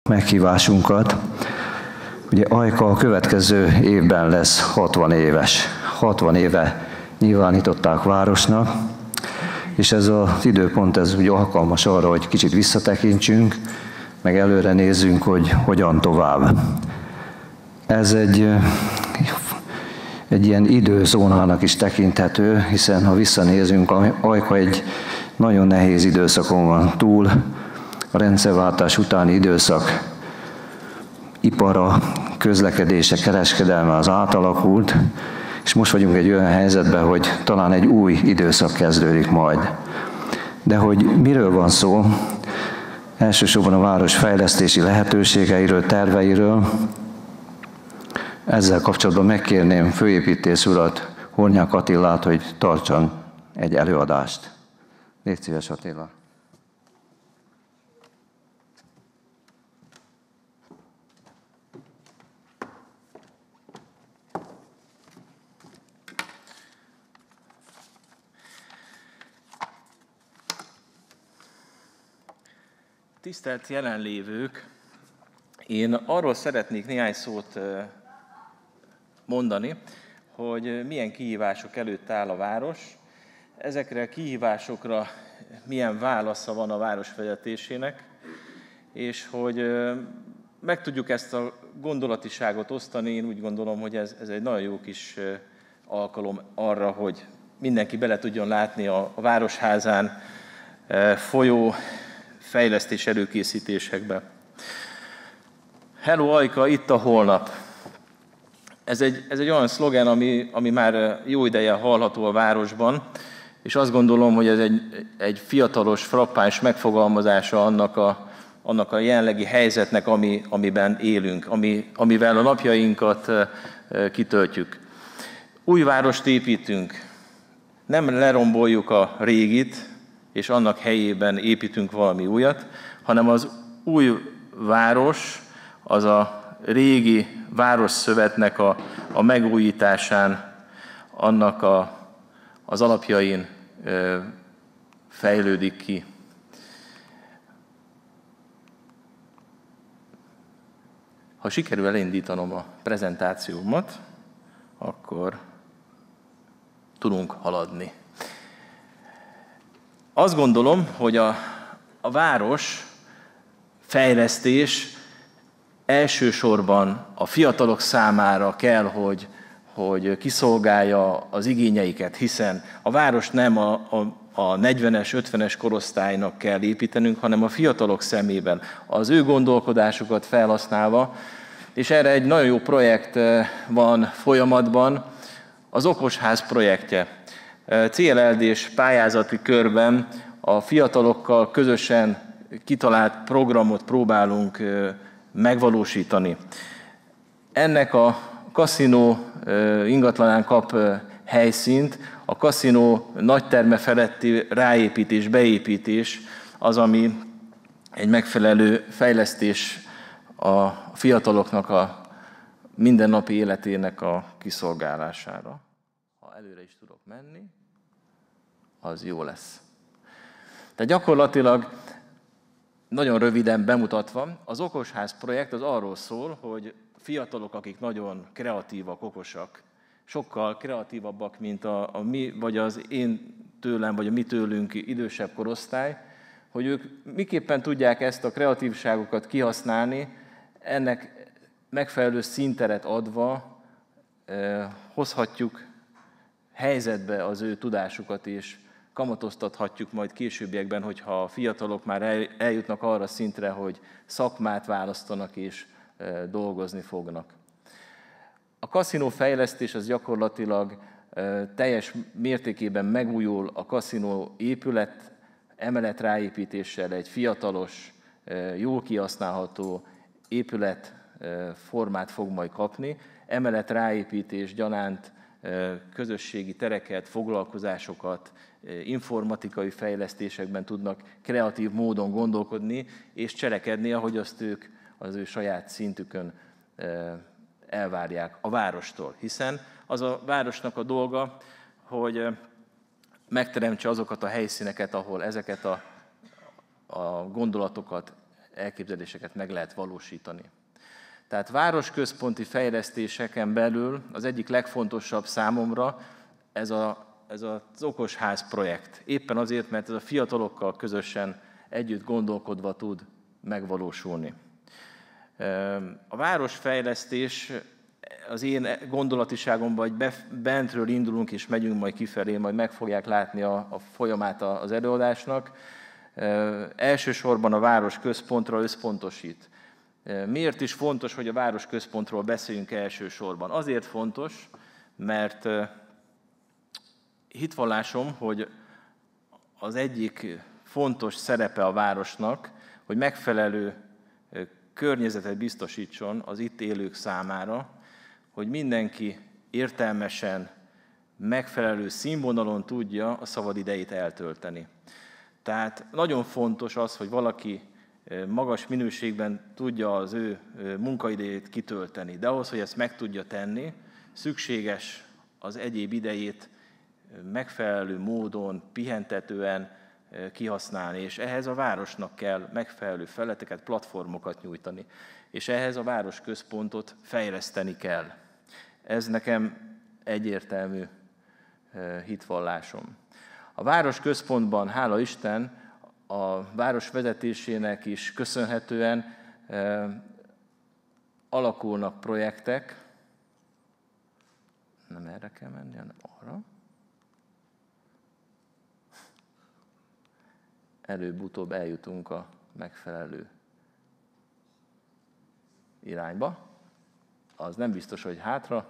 Meghívásunkat. Ugye Ajka a következő évben lesz 60 éves. 60 éve nyilvánították városnak, és ez az időpont ez ugye alkalmas arra, hogy kicsit visszatekintsünk, meg előre nézzünk, hogy hogyan tovább. Ez egy ilyen időzónának is tekinthető, hiszen ha visszanézünk, Ajka egy nagyon nehéz időszakon van túl. A rendszerváltás utáni időszak ipara, közlekedése, kereskedelme az átalakult, és most vagyunk egy olyan helyzetben, hogy talán egy új időszak kezdődik majd. De hogy miről van szó? Elsősorban a város fejlesztési lehetőségeiről, terveiről. Ezzel kapcsolatban megkérném főépítész urat, Hornyák Attilát, hogy tartson egy előadást. Légy szíves, Attila! Tisztelt jelenlévők! Én arról szeretnék néhány szót mondani, hogy milyen kihívások előtt áll a város, ezekre a kihívásokra milyen válasza van a városvezetésének, és hogy meg tudjuk ezt a gondolatiságot osztani. Én úgy gondolom, hogy ez egy nagyon jó kis alkalom arra, hogy mindenki bele tudjon látni a Városházán folyó fejlesztés előkészítésekbe. Hello Ajka, itt a holnap. Ez egy olyan szlogen, ami már jó ideje hallható a városban, és azt gondolom, hogy ez egy fiatalos, frappáns megfogalmazása annak a jelenlegi helyzetnek, amiben élünk, amivel a napjainkat kitöltjük. Új várost építünk, nem leromboljuk a régit, és annak helyében építünk valami újat, hanem az új város az a régi városszövetnek a megújításán, annak az alapjain fejlődik ki. Ha sikerül elindítanom a prezentációmat, akkor tudunk haladni. Azt gondolom, hogy a város fejlesztés elsősorban a fiatalok számára kell, hogy kiszolgálja az igényeiket, hiszen a város nem a 40-es, 50-es korosztálynak kell építenünk, hanem a fiatalok szemében, az ő gondolkodásukat felhasználva, és erre egy nagyon jó projekt van folyamatban, az Okosház projektje. CLLD-s pályázati körben a fiatalokkal közösen kitalált programot próbálunk megvalósítani. Ennek a kaszinó ingatlanán kap helyszínt, a kaszinó nagyterme feletti ráépítés, beépítés az, ami egy megfelelő fejlesztés a fiataloknak a mindennapi életének a kiszolgálására. Ha előre is tudok menni, az jó lesz. Tehát gyakorlatilag nagyon röviden bemutatva, az Okosház projekt az arról szól, hogy fiatalok, akik nagyon kreatívak, okosak, sokkal kreatívabbak, mint a mi, vagy az én tőlem, vagy a mi tőlünk idősebb korosztály, hogy ők miképpen tudják ezt a kreatívságokat kihasználni, ennek megfelelő színteret adva hozhatjuk helyzetbe az ő tudásukat, és kamatoztathatjuk majd későbbiekben, hogyha a fiatalok már eljutnak arra a szintre, hogy szakmát választanak és dolgozni fognak. A kaszinó fejlesztés az gyakorlatilag teljes mértékében megújul a kaszinó épület, emelet ráépítéssel egy fiatalos, jól kihasználható épület formát fog majd kapni. Emelet ráépítés gyanánt közösségi tereket, foglalkozásokat, informatikai fejlesztésekben tudnak kreatív módon gondolkodni és cselekedni, ahogy azt ők az ő saját szintükön elvárják a várostól. Hiszen az a városnak a dolga, hogy megteremtse azokat a helyszíneket, ahol ezeket a gondolatokat elképzeléseket meg lehet valósítani. Tehát városközponti fejlesztéseken belül az egyik legfontosabb számomra ez az okosház projekt. Éppen azért, mert ez a fiatalokkal közösen együtt gondolkodva tud megvalósulni. A városfejlesztés az én gondolatiságomban, hogy bentről indulunk és megyünk majd kifelé, majd meg fogják látni a folyamát az előadásnak. Elsősorban a városközpontra összpontosít. Miért is fontos, hogy a városközpontról beszéljünk elsősorban? Azért fontos, mert hitvallásom, hogy az egyik fontos szerepe a városnak, hogy megfelelő környezetet biztosítson az itt élők számára, hogy mindenki értelmesen, megfelelő színvonalon tudja a szabadidejét eltölteni. Tehát nagyon fontos az, hogy valaki magas minőségben tudja az ő munkaidejét kitölteni, de ahhoz, hogy ezt meg tudja tenni, szükséges az egyéb idejét megfelelő módon, pihentetően kihasználni, és ehhez a városnak kell megfelelő felületeket, platformokat nyújtani, és ehhez a városközpontot fejleszteni kell. Ez nekem egyértelmű hitvallásom. A városközpontban, hála Isten, a város vezetésének is köszönhetően alakulnak projektek, nem erre kell menni, hanem arra. Előbb-utóbb eljutunk a megfelelő irányba. Az nem biztos, hogy hátra.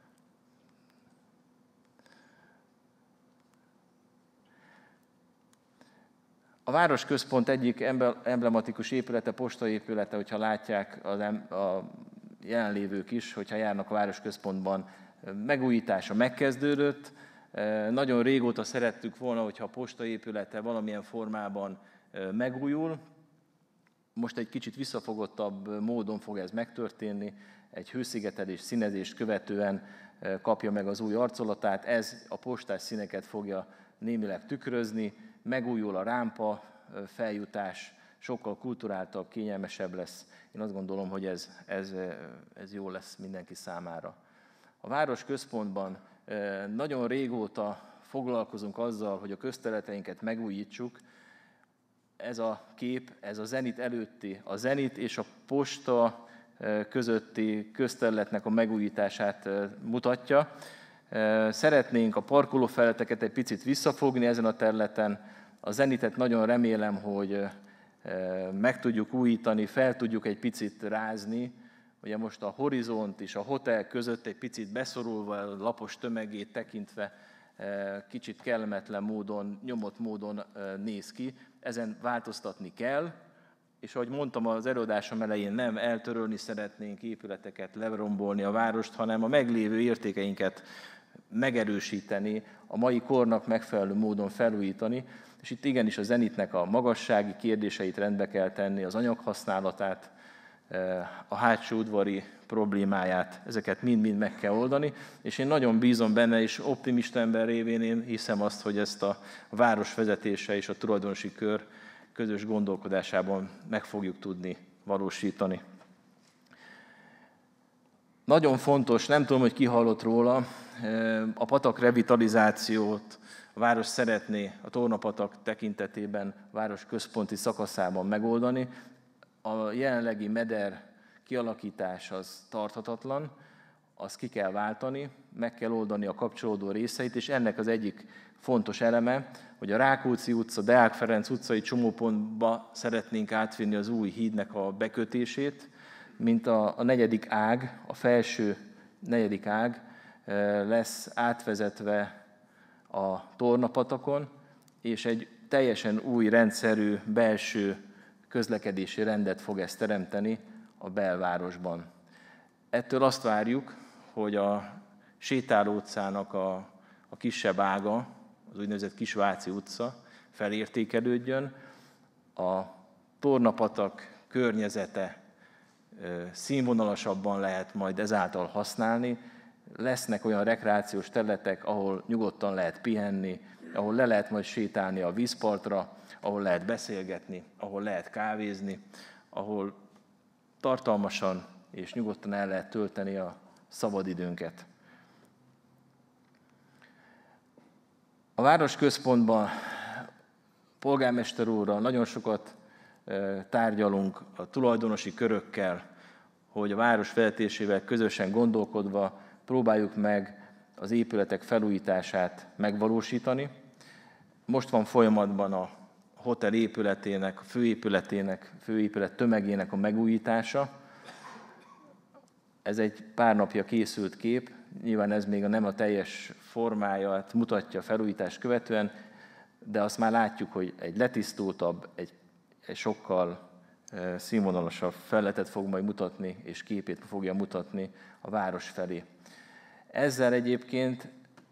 A városközpont egyik emblematikus épülete, postaépülete, hogyha látják a jelenlévők is, hogyha járnak a városközpontban, megújítása megkezdődött. Nagyon régóta szerettük volna, hogyha a postaépülete valamilyen formában megújul. Most egy kicsit visszafogottabb módon fog ez megtörténni, egy hőszigetelés, színezést követően kapja meg az új arcolatát. Ez a postás színeket fogja némileg tükrözni, megújul a rámpa, feljutás, sokkal kulturáltabb, kényelmesebb lesz. Én azt gondolom, hogy ez jó lesz mindenki számára. A városközpontban nagyon régóta foglalkozunk azzal, hogy a közterületeinket megújítsuk. Ez a kép, ez a Zenit előtti, a Zenit és a posta közötti közterületnek a megújítását mutatja. Szeretnénk a parkolófelületeket egy picit visszafogni ezen a területen. A Zenitet nagyon remélem, hogy meg tudjuk újítani, fel tudjuk egy picit rázni. Ugye most a Horizont és a hotel között egy picit beszorulva, a lapos tömegét tekintve kicsit kellemetlen módon, nyomott módon néz ki. Ezen változtatni kell, és ahogy mondtam az előadásom elején, nem eltörölni szeretnénk épületeket, lerombolni a várost, hanem a meglévő értékeinket megerősíteni, a mai kornak megfelelő módon felújítani, és itt igenis a Zenitnek a magassági kérdéseit rendbe kell tenni, az anyaghasználatát, a hátsó udvari problémáját, ezeket mind-mind meg kell oldani, és én nagyon bízom benne, és optimista ember révén én hiszem azt, hogy ezt a város vezetése és a tulajdonosi kör közös gondolkodásában meg fogjuk tudni valósítani. Nagyon fontos, nem tudom, hogy ki hallott róla, a patak revitalizációt a város szeretné a Tornapatak tekintetében város központi szakaszában megoldani. A jelenlegi meder kialakítás az tarthatatlan, azt ki kell váltani, meg kell oldani a kapcsolódó részeit, és ennek az egyik fontos eleme, hogy a Rákóczi utca, Deák Ferenc utcai csomópontba szeretnénk átvinni az új hídnek a bekötését, mint a negyedik ág, a felső negyedik ág lesz átvezetve a Tornapatakon, és egy teljesen új rendszerű belső közlekedési rendet fog ez teremteni a belvárosban. Ettől azt várjuk, hogy a Sétáló utcának a kisebb ága, az úgynevezett Kisváci utca felértékelődjön, a Tornapatak környezete színvonalasabban lehet majd ezáltal használni, lesznek olyan rekreációs területek, ahol nyugodtan lehet pihenni, ahol le lehet majd sétálni a vízpartra, ahol lehet beszélgetni, ahol lehet kávézni, ahol tartalmasan és nyugodtan el lehet tölteni a szabadidőnket. A városközpontban polgármester úrral nagyon sokat tárgyalunk a tulajdonosi körökkel, hogy a város fejlesztésével közösen gondolkodva próbáljuk meg az épületek felújítását megvalósítani. Most van folyamatban a hotel épületének, a főépület tömegének a megújítása. Ez egy pár napja készült kép, nyilván ez még nem a teljes formáját mutatja a felújítás követően, de azt már látjuk, hogy egy letisztultabb, egy sokkal színvonalasabb felületet fog majd mutatni, és képét fogja mutatni a város felé. Ezzel egyébként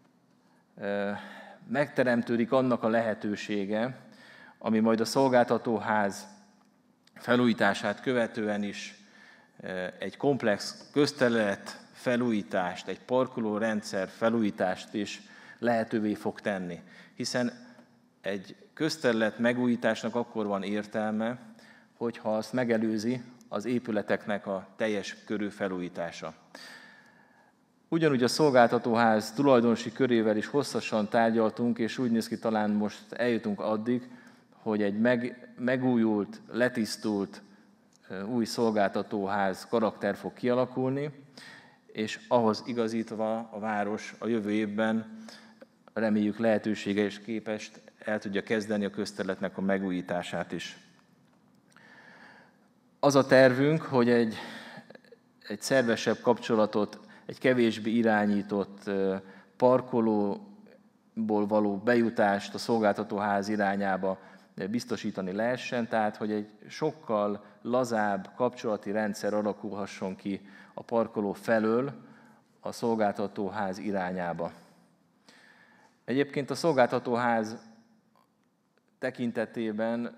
megteremtődik annak a lehetősége, ami majd a szolgáltatóház felújítását követően is egy komplex közterület felújítást, egy parkolórendszer felújítást is lehetővé fog tenni. Hiszen egy közterület megújításnak akkor van értelme, hogyha azt megelőzi az épületeknek a teljes körű felújítása. Ugyanúgy a szolgáltatóház tulajdonosi körével is hosszasan tárgyaltunk, és úgy néz ki, talán most eljutunk addig, hogy egy megújult, letisztult új szolgáltatóház karakter fog kialakulni, és ahhoz igazítva a város a jövő évben reméljük lehetősége és képest el tudja kezdeni a közterületnek a megújítását is. Az a tervünk, hogy egy szervesebb kapcsolatot, egy kevésbé irányított parkolóból való bejutást a szolgáltatóház irányába biztosítani lehessen, tehát hogy egy sokkal lazább kapcsolati rendszer alakulhasson ki a parkoló felől a szolgáltatóház irányába. Egyébként a szolgáltatóház tekintetében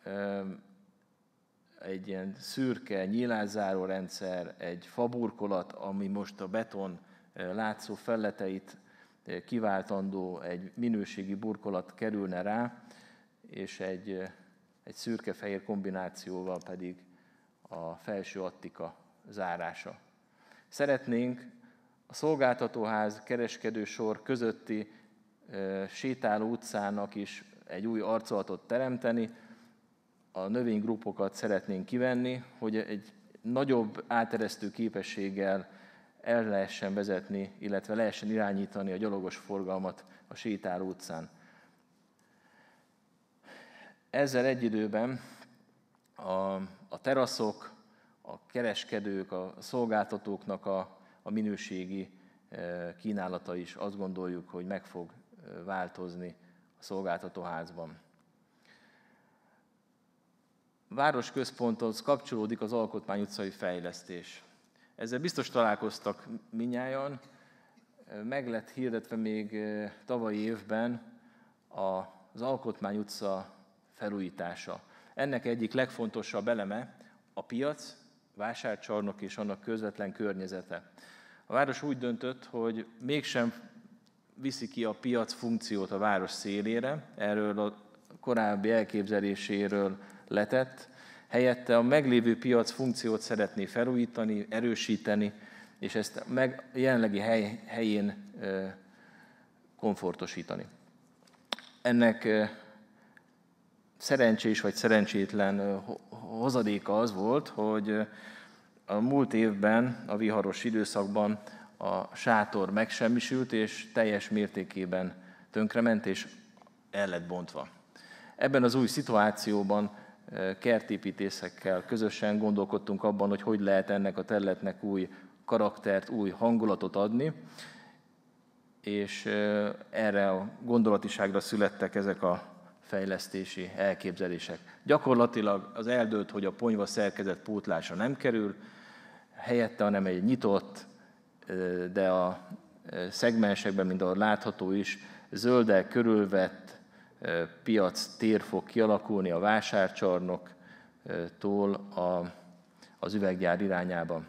egy ilyen szürke nyílászáró rendszer, egy faburkolat, ami most a beton látszó felületeit kiváltandó, egy minőségi burkolat kerülne rá, és egy szürke-fehér kombinációval pedig a felső attika zárása. Szeretnénk a szolgáltatóház kereskedősor közötti sétáló utcának is egy új arculatot teremteni, a növénygrupokat szeretnénk kivenni, hogy egy nagyobb áteresztő képességgel el lehessen vezetni, illetve lehessen irányítani a gyalogos forgalmat a sétáló utcán. Ezzel egy időben a teraszok, a kereskedők, a szolgáltatóknak a minőségi kínálata is azt gondoljuk, hogy meg fog változni a szolgáltatóházban. Városközponthoz kapcsolódik az Alkotmány utcai fejlesztés. Ezzel biztos találkoztak mindnyájan. Meg lett hirdetve még tavalyi évben az Alkotmány utca felújítása. Ennek egyik legfontosabb eleme a piac, vásárcsarnok és annak közvetlen környezete. A város úgy döntött, hogy mégsem viszi ki a piac funkciót a város szélére, erről a korábbi elképzeléséről letett, helyette a meglévő piac funkciót szeretné felújítani, erősíteni, és ezt jelenlegi helyén komfortosítani. Ennek szerencsés vagy szerencsétlen hozadéka az volt, hogy a múlt évben, a viharos időszakban a sátor megsemmisült, és teljes mértékében tönkrement, és el lett bontva. Ebben az új szituációban kertépítészekkel közösen gondolkodtunk abban, hogy lehet ennek a területnek új karaktert, új hangulatot adni, és erre a gondolatiságra születtek ezek a fejlesztési elképzelések. Gyakorlatilag az eldőlt, hogy a ponyva szerkezet pótlása nem kerül, helyette, hanem egy nyitott, de a szegmensekben, mint ahogy látható is, zölddel körülvett piac tér fog kialakulni a vásárcsarnoktól az üveggyár irányába.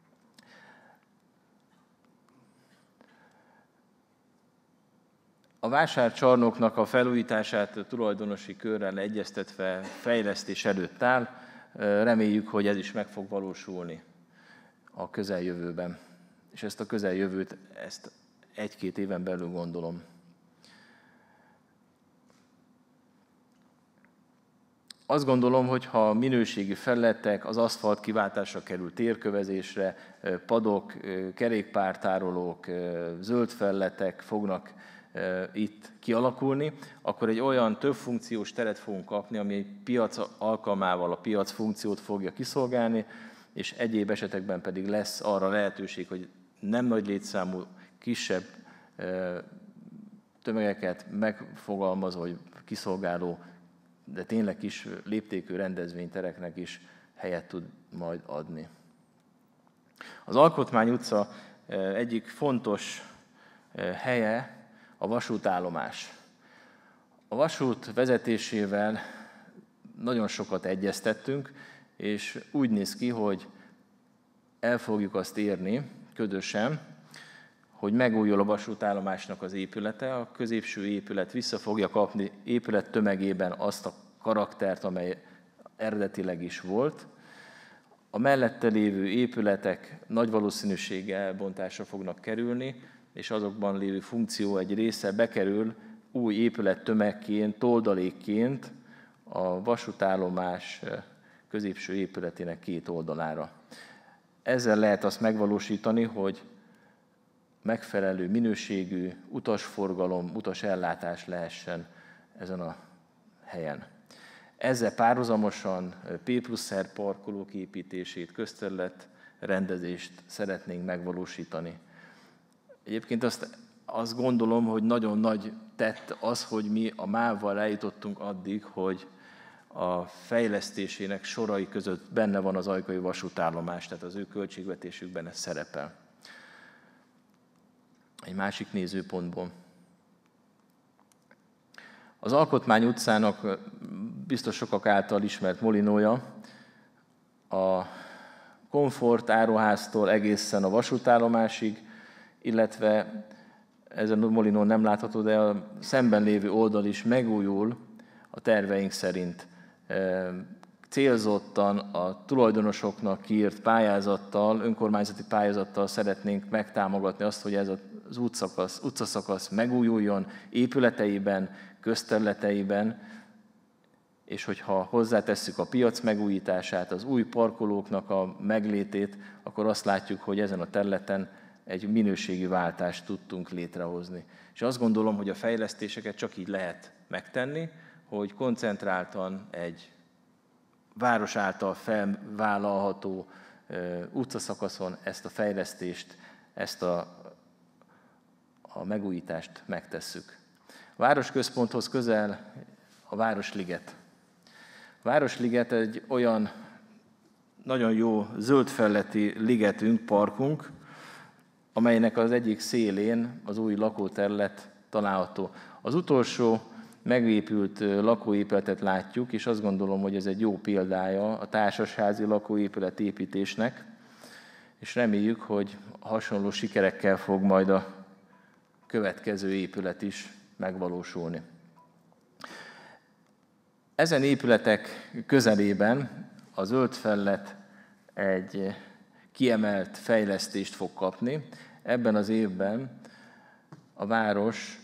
A vásárcsarnoknak a felújítását tulajdonosi körrel egyeztetve fejlesztés előtt áll. reméljük, hogy ez is meg fog valósulni a közeljövőben. És ezt a közeljövőt, ezt 1-2 éven belül gondolom. Azt gondolom, hogy ha minőségi felületek, az aszfalt kiváltásra kerül térkövezésre, padok, kerékpártárolók, zöld felületek fognak itt kialakulni, akkor egy olyan többfunkciós teret fogunk kapni, ami egy piac alkalmával a piac funkciót fogja kiszolgálni, és egyéb esetekben pedig lesz arra lehetőség, hogy nem nagy létszámú, kisebb tömegeket megfogalmazó, vagy kiszolgáló, de tényleg kis léptékű rendezvénytereknek is helyet tud majd adni. Az Alkotmány utca egyik fontos helye a vasútállomás. A vasút vezetésével nagyon sokat egyeztettünk, és úgy néz ki, hogy el fogjuk azt érni közösen, hogy megújul a vasútállomásnak az épülete, a középső épület vissza fogja kapni épület tömegében azt a karaktert, amely eredetileg is volt. A mellette lévő épületek nagy valószínűséggel elbontásra fognak kerülni, és azokban lévő funkció egy része bekerül új épület tömegként, toldalékként a vasútállomás középső épületének 2 oldalára. Ezzel lehet azt megvalósítani, hogy megfelelő minőségű utasforgalom, utasellátás lehessen ezen a helyen. Ezzel párhuzamosan P+R parkolók építését, közterület rendezést szeretnénk megvalósítani. Egyébként azt gondolom, hogy nagyon nagy tett az, hogy mi a MÁV-val eljutottunk addig, hogy a fejlesztésének sorai között benne van az ajkai vasútállomás, tehát az ő költségvetésükben ez szerepel. Egy másik nézőpontból. Az Alkotmány utcának biztos sokak által ismert molinója, a Komfort áruháztól egészen a vasútállomásig, illetve ezen a molinón nem látható, de a szemben lévő oldal is megújul a terveink szerint. Célzottan a tulajdonosoknak kiírt pályázattal, önkormányzati pályázattal szeretnénk megtámogatni azt, hogy ez az utcaszakasz megújuljon épületeiben, közterületeiben, és hogyha hozzátesszük a piac megújítását, az új parkolóknak a meglétét, akkor azt látjuk, hogy ezen a területen egy minőségi váltást tudtunk létrehozni. És azt gondolom, hogy a fejlesztéseket csak így lehet megtenni, hogy koncentráltan egy város által felvállalható utcaszakaszon ezt a fejlesztést, ezt a megújítást megtesszük. A városközponthoz közel a Városliget. A Városliget egy olyan nagyon jó zöldfelületi ligetünk, parkunk, amelynek az egyik szélén az új lakóterület található. Az utolsó megépült lakóépületet látjuk, és azt gondolom, hogy ez egy jó példája a társasházi lakóépület építésnek, és reméljük, hogy hasonló sikerekkel fog majd a következő épület is megvalósulni. Ezen épületek közelében a zöld felület egy kiemelt fejlesztést fog kapni. Ebben az évben a város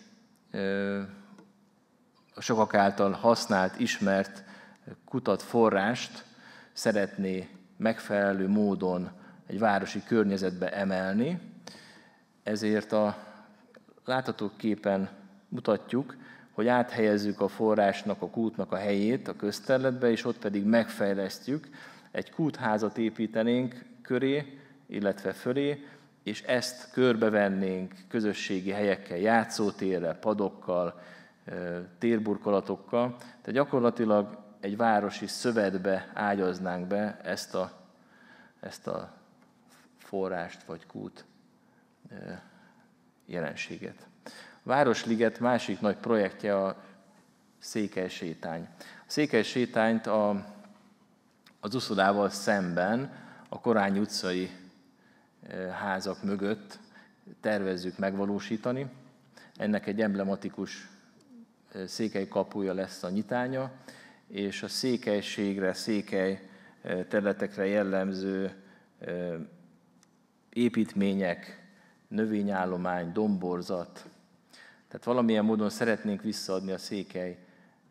a sokak által használt, ismert kutatforrást szeretné megfelelő módon egy városi környezetbe emelni. Ezért a látható képen mutatjuk, hogy áthelyezzük a forrásnak, a kútnak a helyét a közterületbe, és ott pedig megfejlesztjük. Egy kútházat építenénk köré, illetve fölé, és ezt körbevennénk közösségi helyekkel, játszótérrel, padokkal, térburkolatokkal. Tehát gyakorlatilag egy városi szövetbe ágyaznánk be ezt a forrást vagy kút jelenséget. A Városliget másik nagy projektje a Székelysétány. A Székelysétányt az uszodával szemben a Korányi utcai házak mögött tervezzük megvalósítani. Ennek egy emblematikus székely kapuja lesz a nyitánya, és a székelységre, székely területekre jellemző építmények, növényállomány, domborzat. Tehát valamilyen módon szeretnénk visszaadni a székely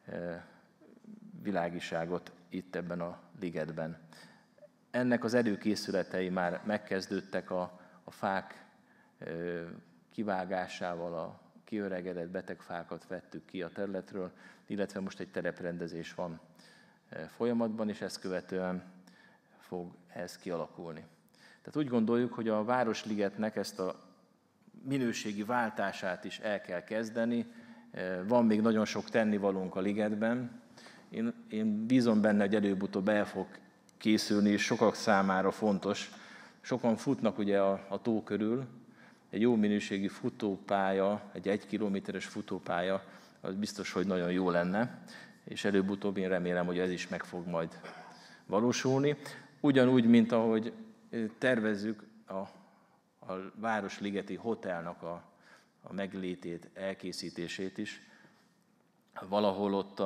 világiságot itt ebben a ligetben. Ennek az előkészületei már megkezdődtek a fák kivágásával, a kiöregedett beteg fákat vettük ki a területről, illetve most egy tereprendezés van folyamatban, és ezt követően fog ez kialakulni. Tehát úgy gondoljuk, hogy a Városligetnek ezt a minőségi váltását is el kell kezdeni. Van még nagyon sok tennivalónk a ligetben. Én bízom benne, hogy előbb-utóbb el fog készülni, és sokak számára fontos. Sokan futnak ugye a tó körül. Egy jó minőségi futópálya, egy 1 kilométeres futópálya, az biztos, hogy nagyon jó lenne, és előbb-utóbb én remélem, hogy ez is meg fog majd valósulni. Ugyanúgy, mint ahogy tervezzük a Városligeti Hotelnak a meglétét, elkészítését is, valahol ott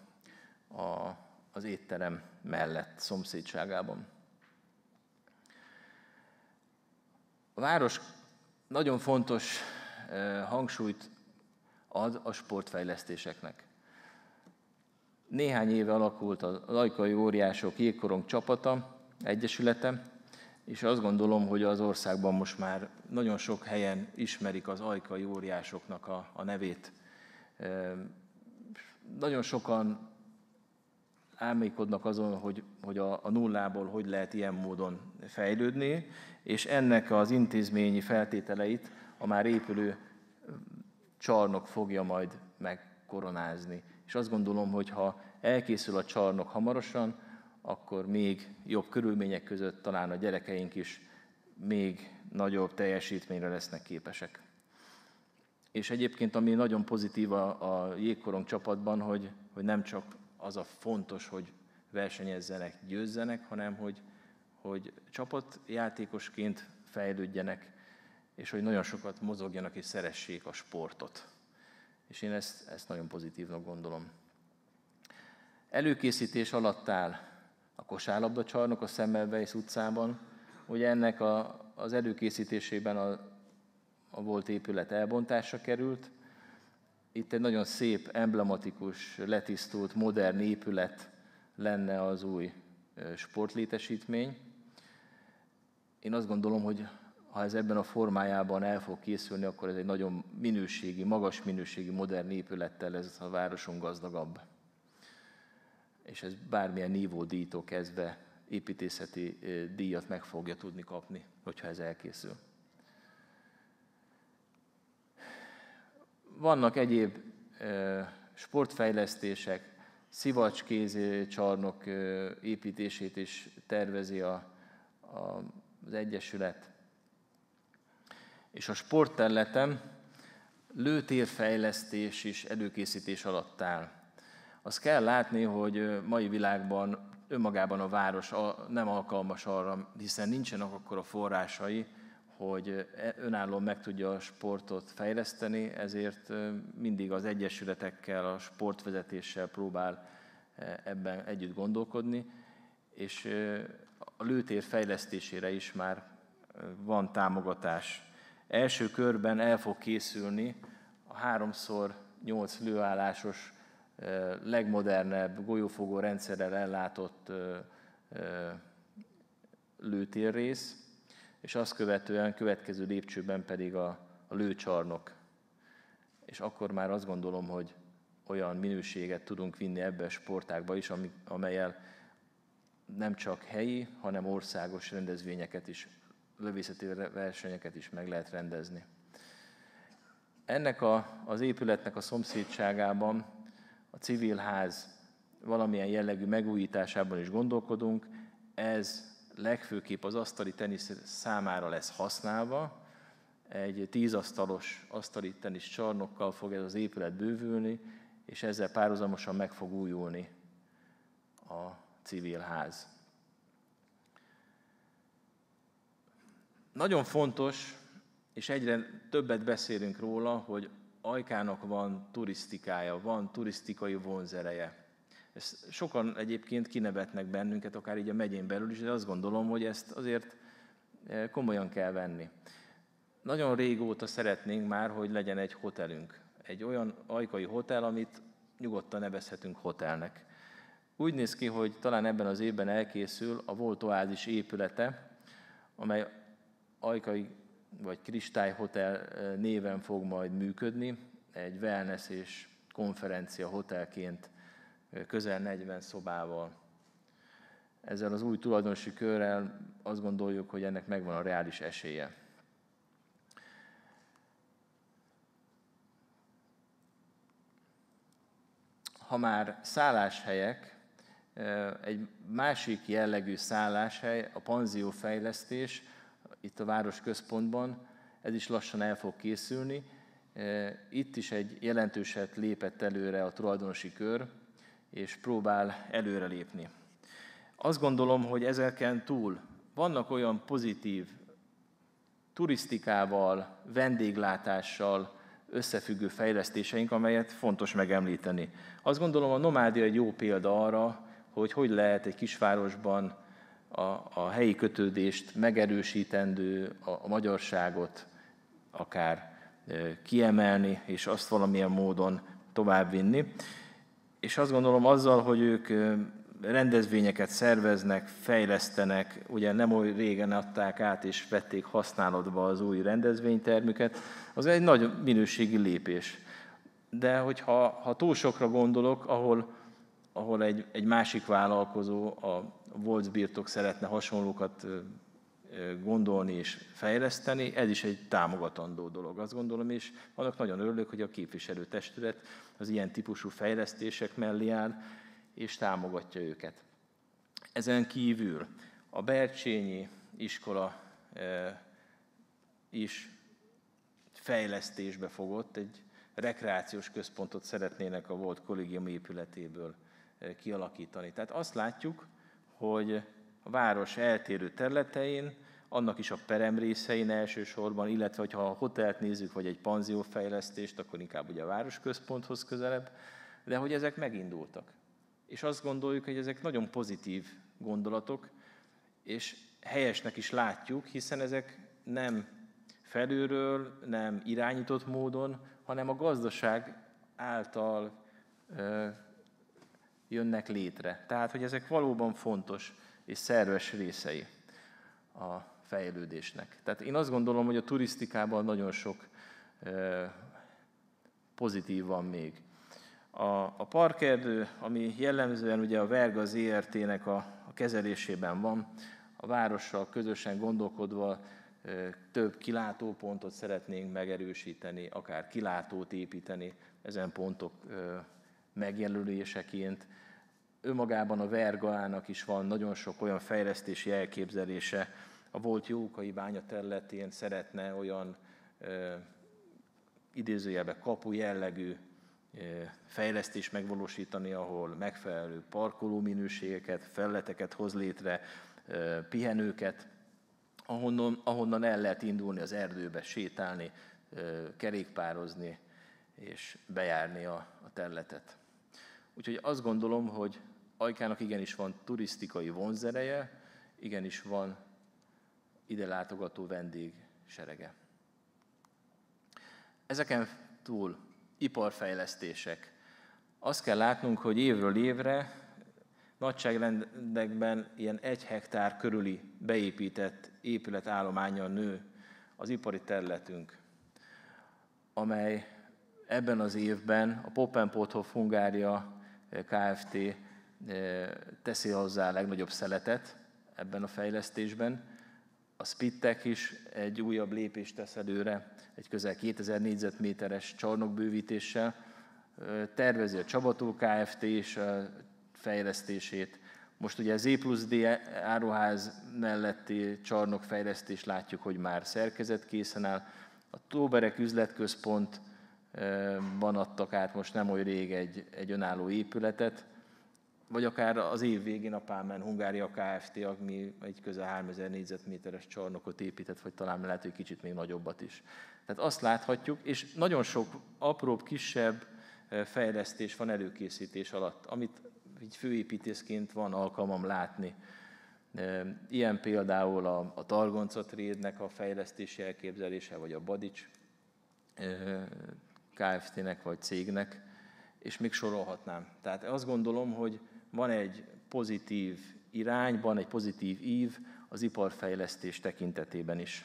az étterem mellett, szomszédságában. A város nagyon fontos hangsúlyt ad a sportfejlesztéseknek. Néhány éve alakult az Ajkai Óriások Jégkorong csapata, egyesülete, és azt gondolom, hogy az országban most már nagyon sok helyen ismerik az Ajkai Óriásoknak a nevét. Nagyon sokan álmékodnak azon, hogy a nullából hogy lehet ilyen módon fejlődni, és ennek az intézményi feltételeit a már épülő csarnok fogja majd megkoronázni. És azt gondolom, hogy ha elkészül a csarnok hamarosan, akkor még jobb körülmények között talán a gyerekeink is még nagyobb teljesítményre lesznek képesek. És egyébként, ami nagyon pozitív a Jégkorong csapatban, hogy nem csak az a fontos, hogy versenyezzenek, győzzenek, hanem hogy csapatjátékosként fejlődjenek, és hogy nagyon sokat mozogjanak és szeressék a sportot. És én ezt nagyon pozitívnak gondolom. Előkészítés alatt áll a kosárlabdacsarnok a Semmelweis utcában. Ugye ennek az előkészítésében a volt épület elbontásra került. Itt egy nagyon szép, emblematikus, letisztult, modern épület lenne az új sportlétesítmény. Én azt gondolom, hogy ha ez ebben a formájában el fog készülni, akkor ez egy nagyon minőségi, magas minőségi, modern épülettel lesz a városunk gazdagabb. És ez bármilyen nívódíjtól kezdve építészeti díjat meg fogja tudni kapni, hogyha ez elkészül. Vannak egyéb sportfejlesztések, szivacskéző csarnok építését is tervezi az Egyesület. És a sportterületen lőtérfejlesztés is előkészítés alatt áll. Azt kell látni, hogy mai világban önmagában a város nem alkalmas arra, hiszen nincsenek akkora forrásai, hogy önállóan meg tudja a sportot fejleszteni, ezért mindig az egyesületekkel, a sportvezetéssel próbál ebben együtt gondolkodni, és a lőtér fejlesztésére is már van támogatás. Első körben el fog készülni a 3x8 lőállásos, legmodernebb golyófogó rendszerrel ellátott lőtérrész, és azt követően következő lépcsőben pedig a lőcsarnok. És akkor már azt gondolom, hogy olyan minőséget tudunk vinni ebbe a sportágba is, amellyel nem csak helyi, hanem országos rendezvényeket is, lövészeti versenyeket is meg lehet rendezni. Ennek az épületnek a szomszédságában a civil ház valamilyen jellegű megújításában is gondolkodunk. Ez legfőképp az asztali tenisz számára lesz használva. Egy 10 asztalos asztali tenisz csarnokkal fog ez az épület bővülni, és ezzel párhuzamosan meg fog újulni a civil ház. Nagyon fontos, és egyre többet beszélünk róla, hogy Ajkának van turisztikája, van turisztikai vonzereje. Ezt sokan egyébként kinevetnek bennünket, akár így a megyén belül is, de azt gondolom, hogy ezt azért komolyan kell venni. Nagyon régóta szeretnénk már, hogy legyen egy hotelünk. Egy olyan ajkai hotel, amit nyugodtan nevezhetünk hotelnek. Úgy néz ki, hogy talán ebben az évben elkészül a Volt Oázis épülete, amely ajkai vagy Kristályhotel néven fog majd működni, egy wellness és konferencia hotelként közel 40 szobával. Ezzel az új tulajdonosi körrel azt gondoljuk, hogy ennek megvan a reális esélye. Ha már szálláshelyek, egy másik jellegű szálláshely, a panziófejlesztés, itt a városközpontban, ez is lassan el fog készülni. Itt is egy jelentőset lépett előre a tulajdonosi kör, és próbál előrelépni. Azt gondolom, hogy ezeken túl vannak olyan pozitív, turisztikával, vendéglátással összefüggő fejlesztéseink, amelyet fontos megemlíteni. Azt gondolom, a Nomádia egy jó példa arra, hogy lehet egy kisvárosban a helyi kötődést megerősítendő, a magyarságot akár kiemelni, és azt valamilyen módon továbbvinni. És azt gondolom azzal, hogy ők rendezvényeket szerveznek, fejlesztenek, ugye nem oly régen adták át és vették használatba az új rendezvénytermüket, az egy nagy minőségi lépés. De hogyha túl sokra gondolok, ahol egy másik vállalkozó, a Volz birtok szeretne hasonlókat gondolni és fejleszteni, ez is egy támogatandó dolog, azt gondolom, és annak nagyon örülök, hogy a képviselőtestület az ilyen típusú fejlesztések mellé áll, és támogatja őket. Ezen kívül a Bercsényi iskola is fejlesztésbe fogott, egy rekreációs központot szeretnének a volt kollégium épületéből kialakítani. Tehát azt látjuk, hogy a város eltérő területein, annak is a peremrészein elsősorban, illetve ha a hotelt nézzük, vagy egy panziófejlesztést, akkor inkább ugye a városközponthoz közelebb, de hogy ezek megindultak. És azt gondoljuk, hogy ezek nagyon pozitív gondolatok, és helyesnek is látjuk, hiszen ezek nem felülről, nem irányított módon, hanem a gazdaság által jönnek létre. Tehát, hogy ezek valóban fontos és szerves részei a fejlődésnek. Tehát én azt gondolom, hogy a turisztikában nagyon sok pozitív van még. A parkerdő, ami jellemzően ugye a Verga ZRT-nek a kezelésében van, a várossal közösen gondolkodva több kilátópontot szeretnénk megerősíteni, akár kilátót építeni ezen pontok megjelöléseként. Önmagában a Vergának is van nagyon sok olyan fejlesztési elképzelése. A volt Jókai bánya területén szeretne olyan idézőjelben kapu jellegű fejlesztést megvalósítani, ahol megfelelő parkoló minőségeket, felületeket hoz létre, pihenőket, ahonnan el lehet indulni az erdőbe, sétálni, kerékpározni és bejárni a területet. Úgyhogy azt gondolom, hogy Ajkának igenis van turisztikai vonzereje, igenis van ide látogató vendégserege. Ezeken túl iparfejlesztések. Azt kell látnunk, hogy évről évre nagyságrendekben ilyen 1 hektár körüli beépített épületállománnyal nő az ipari területünk, amely ebben az évben a Poppenpothoff Hungária Kft. Teszi hozzá a legnagyobb szeletet ebben a fejlesztésben. A Spittek is egy újabb lépést tesz előre, egy közel 2000 négyzetméteres csarnokbővítéssel. Tervezi a Csabató Kft. És a fejlesztését. Most ugye az E+D áruház melletti csarnokfejlesztést látjuk, hogy már szerkezetkészen áll. A Tóberek üzletközpontban adtak át most nem oly rég egy önálló épületet, vagy akár az év végén a Pálmán Hungária Kft., ami egy közel 3000 négyzetméteres csarnokot épített, vagy talán lehet, hogy kicsit még nagyobbat is. Tehát azt láthatjuk, és nagyon sok apróbb, kisebb fejlesztés van előkészítés alatt, amit így főépítészként van alkalmam látni. Ilyen például a Targoncatrédnek a fejlesztési elképzelése, vagy a Badics Kft-nek vagy cégnek, és még sorolhatnám. Tehát azt gondolom, hogy van egy pozitív irány, van egy pozitív ív az iparfejlesztés tekintetében is.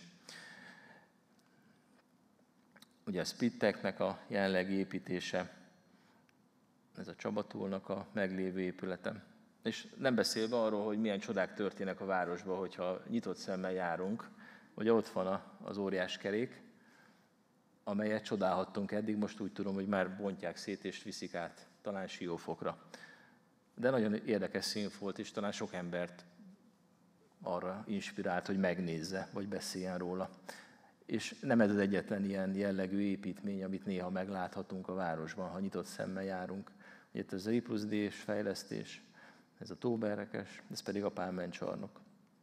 Ugye a Spliteknek a jelenlegi építése, ez a Csabatúlnak a meglévő épülete. És nem beszélve arról, hogy milyen csodák történnek a városban, hogyha nyitott szemmel járunk, hogy ott van az óriás kerék, amelyet csodálhattunk eddig, most úgy tudom, hogy már bontják szét és viszik át, talán Siófokra. De nagyon érdekes szín volt, és talán sok embert arra inspirált, hogy megnézze, vagy beszéljen róla. És nem ez az egyetlen ilyen jellegű építmény, amit néha megláthatunk a városban, ha nyitott szemmel járunk. Itt ez az I+D-s fejlesztés, ez a Tóberekes, ez pedig a Pálmány csarnok.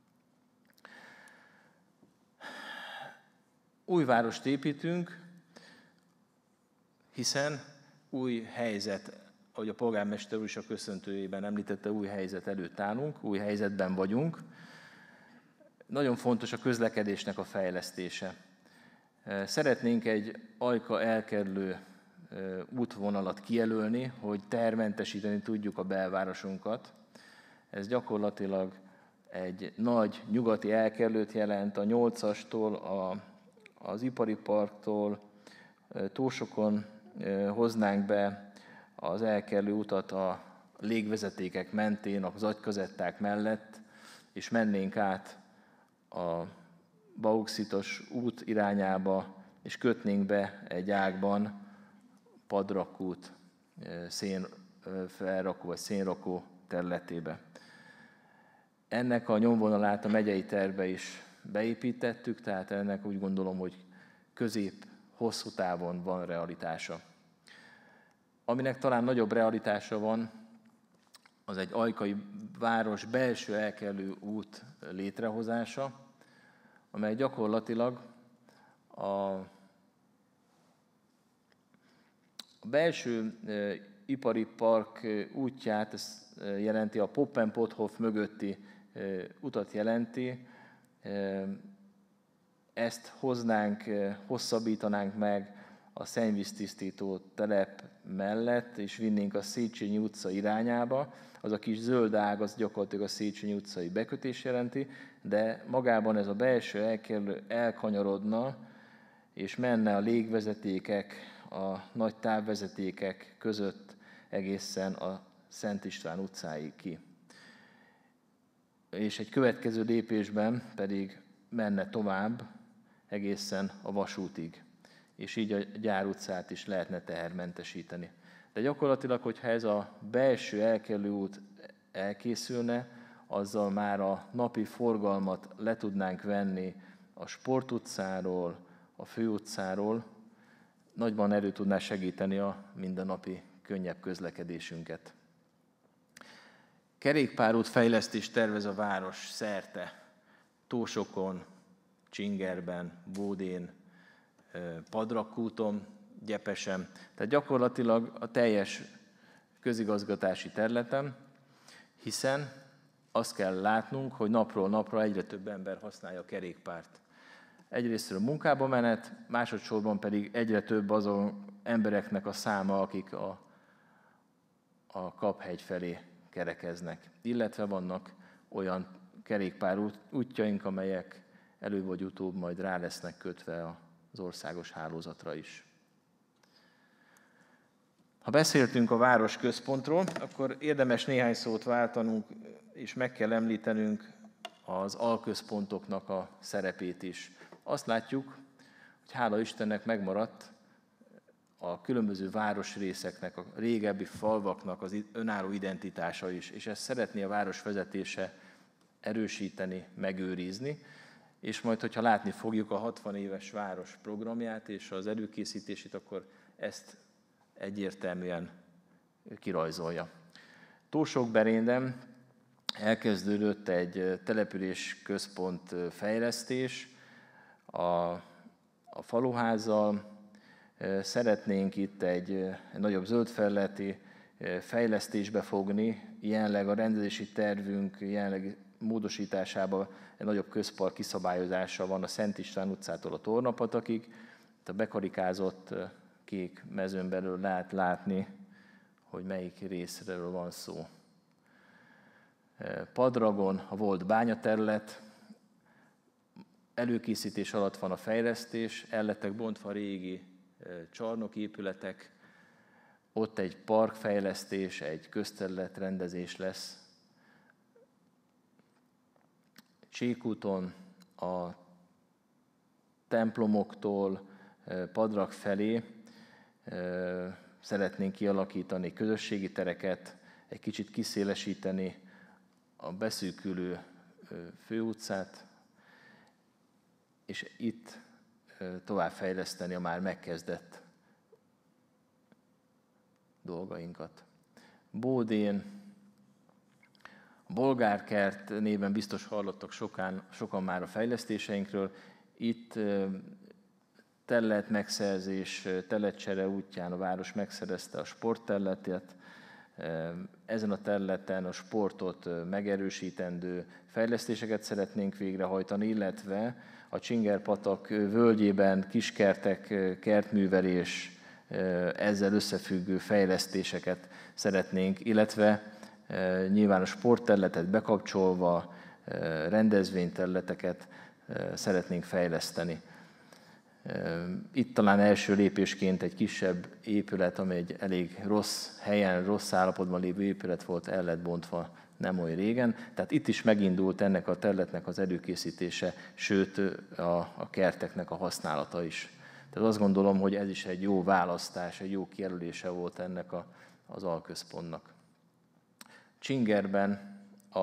Új várost építünk, hiszen új helyzet, ahogy a polgármester úr is a köszöntőjében említette, új helyzet előtt állunk, új helyzetben vagyunk. Nagyon fontos a közlekedésnek a fejlesztése. Szeretnénk egy Ajka elkerülő útvonalat kijelölni, hogy tehermentesíteni tudjuk a belvárosunkat. Ez gyakorlatilag egy nagy nyugati elkerülőt jelent a 8-astól, az ipari parktól, Tósokon hoznánk be az elkerülő utat a légvezetékek mentén, az agykazetták mellett, és mennénk át a bauxitos út irányába, és kötnénk be egy ágban padrakút, szénfelrakó vagy szénrakó területébe. Ennek a nyomvonalát a megyei tervbe is beépítettük, tehát ennek úgy gondolom, hogy közép-hosszú távon van realitása. Aminek talán nagyobb realitása van, az egy ajkai város belső elkerülő út létrehozása, amely gyakorlatilag a belső ipari park útját, ez jelenti a Poppenpothof mögötti utat jelenti. Ezt hosszabbítanánk meg a szennyvíztisztító telep mellett, és vinnénk a Széchenyi utca irányába. Az a kis zöld ág, az gyakorlatilag a Széchenyi utcai bekötés jelenti, de magában ez a belső elkerülő elkanyarodna, és menne a légvezetékek, a nagy távvezetékek között egészen a Szent István utcáig ki. És egy következő lépésben pedig menne tovább egészen a vasútig, és így a Gyár utcát is lehetne tehermentesíteni. De gyakorlatilag, hogyha ez a belső elkerülő út elkészülne, azzal már a napi forgalmat le tudnánk venni a Sport utcáról, a Főutcáról, nagyban elő tudná segíteni a mindennapi könnyebb közlekedésünket. Kerékpárút fejlesztést tervez a város szerte, Tósokon, Csingerben, Bódén, Padrakúton, Gyepesen, tehát gyakorlatilag a teljes közigazgatási területen, hiszen azt kell látnunk, hogy napról napra egyre több ember használja a kerékpárt. Egyrésztről a munkába menet, másodszorban pedig egyre több azon embereknek a száma, akik a Kaphegy felé kerekeznek. Illetve vannak olyan kerékpár útjaink, amelyek előbb vagy utóbb majd rá lesznek kötve az országos hálózatra is. Ha beszéltünk a város központról, akkor érdemes néhány szót váltanunk, és meg kell említenünk az alközpontoknak a szerepét is. Azt látjuk, hogy hála Istennek megmaradt a különböző városrészeknek, a régebbi falvaknak az önálló identitása is, és ezt szeretné a város vezetése erősíteni, megőrizni, és majd, hogyha látni fogjuk a 60 éves város programját és az előkészítését, akkor ezt egyértelműen kirajzolja. Tósokberénden elkezdődött egy település központ fejlesztés a faluházzal. Szeretnénk itt egy nagyobb zöldfelületi fejlesztésbe fogni. Jelenleg a rendezési tervünk jelenleg módosításában egy nagyobb közpark kiszabályozása van a Szent István utcától a Tornapatakig. A bekarikázott kék mezőn belül lehet látni, hogy melyik részről van szó. Padragon a volt bányaterület, előkészítés alatt van a fejlesztés, el lettek bontva régi csarnoképületek, ott egy parkfejlesztés, egy közterületrendezés lesz. Csíkúton a templomoktól Padrag felé szeretnénk kialakítani közösségi tereket, egy kicsit kiszélesíteni a beszűkülő főutcát, és itt továbbfejleszteni a már megkezdett dolgainkat. Bódén, a Bolgárkert néven biztos hallottak sokan már a fejlesztéseinkről. Itt területmegszerzés, területcsere útján a város megszerezte a sportterületet. Ezen a területen a sportot megerősítendő fejlesztéseket szeretnénk végrehajtani, illetve a Csinger-patak völgyében kiskertek, kertművelés, ezzel összefüggő fejlesztéseket szeretnénk, illetve nyilván a sportterületet bekapcsolva rendezvényterületeket szeretnénk fejleszteni. Itt talán első lépésként egy kisebb épület, ami egy elég rossz helyen, rossz állapotban lévő épület volt, el lett bontva nem olyan régen. Tehát itt is megindult ennek a területnek az előkészítése, sőt a kerteknek a használata is. Tehát azt gondolom, hogy ez is egy jó választás, egy jó kijelölése volt ennek az alközpontnak. Csingerben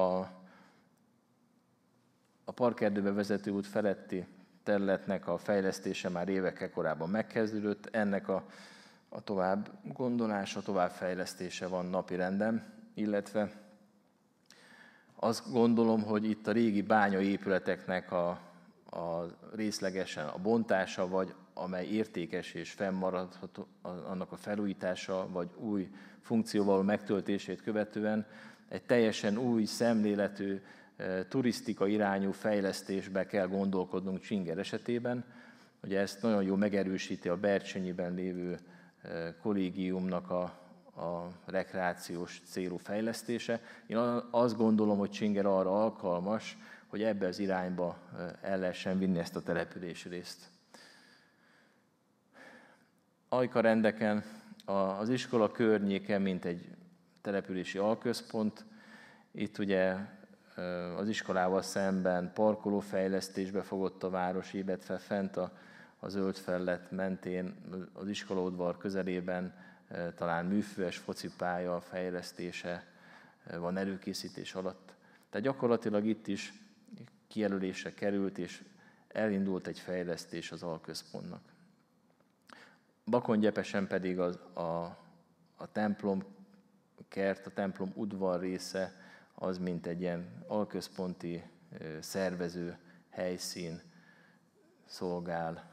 a parkerdőbe vezető út feletti területnek a fejlesztése már évekkel korábban megkezdődött, ennek a tovább gondolása, továbbfejlesztése van napirenden, illetve azt gondolom, hogy itt a régi bányaépületeknek a részlegesen a bontása, vagy amely értékes és fennmaradható, annak a felújítása, vagy új funkcióval megtöltését követően egy teljesen új szemléletű, turisztika irányú fejlesztésbe kell gondolkodnunk Csinger esetében. Ugye ezt nagyon jól megerősíti a Bercsényiben lévő kollégiumnak a rekreációs célú fejlesztése. Én azt gondolom, hogy Csinger arra alkalmas, hogy ebbe az irányba el lehessen vinni ezt a településrészt. Ajkarendeken az iskola környéke, mint egy települési alközpont, itt ugye az iskolával szemben parkolófejlesztésbe fogott a város, illetve fent a zöld felület mentén az iskolaudvar közelében talán műfőes focipálya fejlesztése van előkészítés alatt. Tehát gyakorlatilag itt is kijelölésre került, és elindult egy fejlesztés az alközpontnak. Bakongyepesen pedig a templom kert, a templom udvar része az mint egy ilyen alközponti szervező helyszín szolgál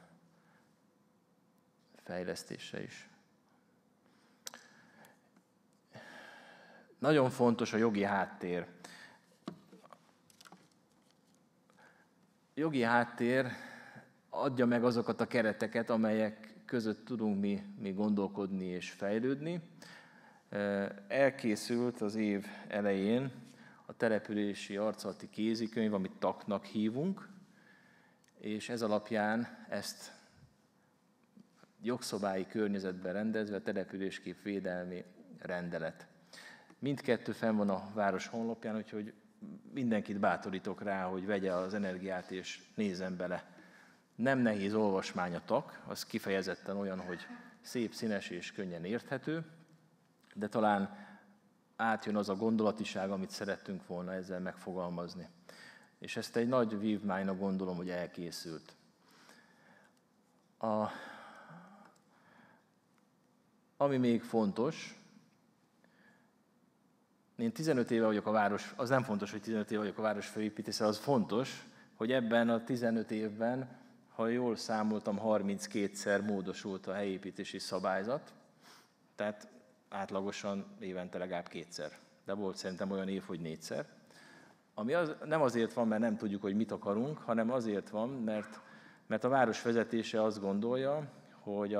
fejlesztésre is. Nagyon fontos a jogi háttér. Jogi háttér adja meg azokat a kereteket, amelyek között tudunk mi gondolkodni és fejlődni. Elkészült az év elején a települési arculati kézikönyv, amit TAK-nak hívunk, és ez alapján ezt jogszabályi környezetben rendezve településkép védelmi rendelet. Mindkettő fenn van a város honlapján, úgyhogy mindenkit bátorítok rá, hogy vegye az energiát és nézzen bele. Nem nehéz olvasmány a TAK, az kifejezetten olyan, hogy szép, színes és könnyen érthető, de talán átjön az a gondolatiság, amit szerettünk volna ezzel megfogalmazni. És ezt egy nagy vívmánynak gondolom, hogy elkészült. Ami még fontos, én 15 éve vagyok a város, az nem fontos, hogy 15 éve vagyok a város felépítése, az fontos, hogy ebben a 15 évben, ha jól számoltam, 32-szer módosult a helyépítési szabályzat. Tehát átlagosan évente legalább 2-szer. De volt szerintem olyan év, hogy 4-szer. Ami nem azért van, mert nem tudjuk, hogy mit akarunk, hanem azért van, mert a város vezetése azt gondolja, hogy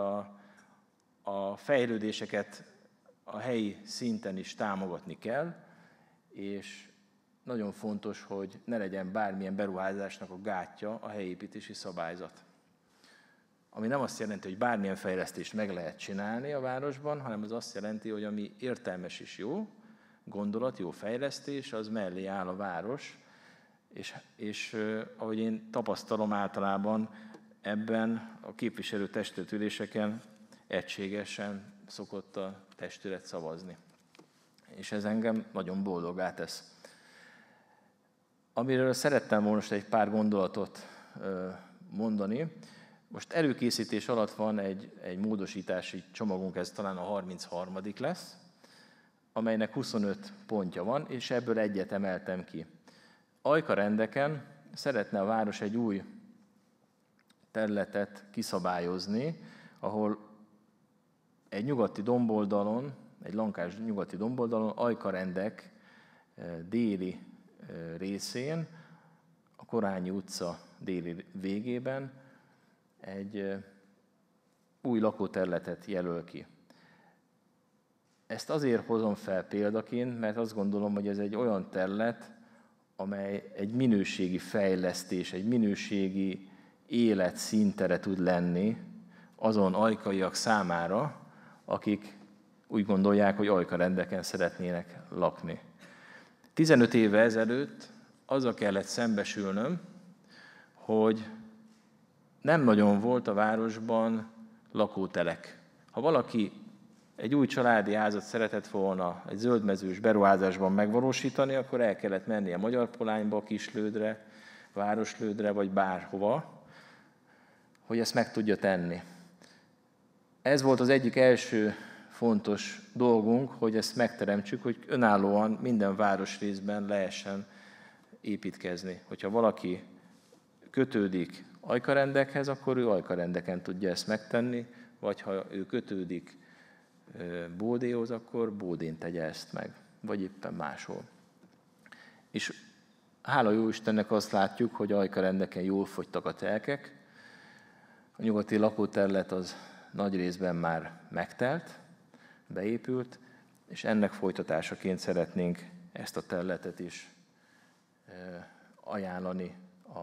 a fejlődéseket a helyi szinten is támogatni kell, és nagyon fontos, hogy ne legyen bármilyen beruházásnak a gátja a helyi építési szabályzat. Ami nem azt jelenti, hogy bármilyen fejlesztést meg lehet csinálni a városban, hanem az azt jelenti, hogy ami értelmes és jó gondolat, jó fejlesztés, az mellé áll a város, és ahogy én tapasztalom általában, ebben a képviselő testületüléseken egységesen szokott a testület szavazni. És ez engem nagyon boldoggá tesz. Amiről szerettem volna most egy pár gondolatot mondani. Most előkészítés alatt van egy módosítási csomagunk, ez talán a 33. lesz, amelynek 25 pontja van, és ebből egyet emeltem ki. Ajkarendeken szeretne a város egy új területet kiszabályozni, ahol egy nyugati domboldalon, egy lankás nyugati domboldalon, Ajkarendek déli részén, a Korányi utca déli végében egy új lakóterületet jelöl ki. Ezt azért hozom fel példaként, mert azt gondolom, hogy ez egy olyan terület, amely egy minőségi fejlesztés, egy minőségi életszintere tud lenni azon ajkaiak számára, akik úgy gondolják, hogy Ajkarendeken szeretnének lakni. 15 éve ezelőtt azzal kellett szembesülnöm, hogy nem nagyon volt a városban lakótelek. Ha valaki egy új családi házat szeretett volna egy zöldmezős beruházásban megvalósítani, akkor el kellett mennie Magyarpolányba, Kislődre, Városlődre, vagy bárhova, hogy ezt meg tudja tenni. Ez volt az egyik első fontos dolgunk, hogy ezt megteremtsük, hogy önállóan minden városrészben lehessen építkezni. Hogyha valaki kötődik Ajkarendekhez, akkor ő Ajkarendeken tudja ezt megtenni, vagy ha ő kötődik Bódéhoz, akkor Bódén tegye ezt meg, vagy éppen máshol. És hála jó Istennek azt látjuk, hogy Ajkarendeken jól fogytak a telkek, a nyugati lakóterület az nagy részben már megtelt, beépült, és ennek folytatásaként szeretnénk ezt a területet is ajánlani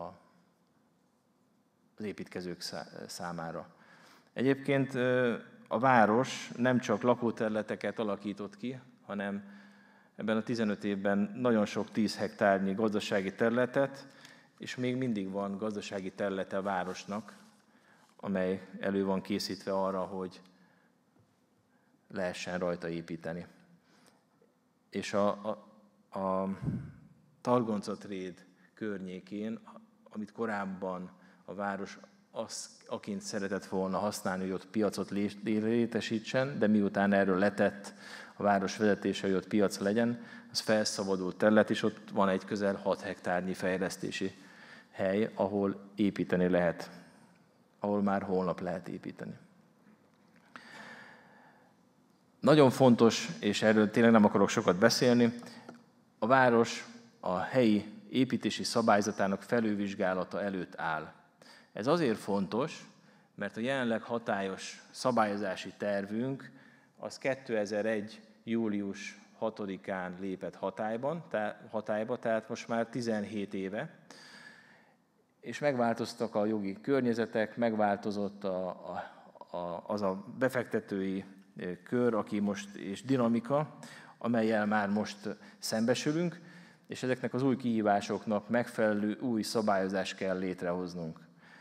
az építkezők számára. Egyébként a város nem csak lakóterületeket alakított ki, hanem ebben a 15 évben nagyon sok 10 hektárnyi gazdasági területet, és még mindig van gazdasági területe a városnak, amely elő van készítve arra, hogy lehessen rajta építeni. És a Targoncatréd környékén, amit korábban a város aként szeretett volna használni, hogy ott piacot létesítsen, de miután erről letett a város vezetése, hogy ott piac legyen, az felszabadult terület, és ott van egy közel 6 hektárnyi fejlesztési hely, ahol építeni lehet, ahol már holnap lehet építeni. Nagyon fontos, és erről tényleg nem akarok sokat beszélni, a város a helyi építési szabályzatának felülvizsgálata előtt áll. Ez azért fontos, mert a jelenleg hatályos szabályozási tervünk az 2001. július 6-án lépett hatályba, tehát most már 17 éve, és megváltoztak a jogi környezetek, megváltozott az a befektetői kör, aki most, és dinamika, amellyel már most szembesülünk, és ezeknek az új kihívásoknak megfelelő új szabályozást kell létrehoznunk.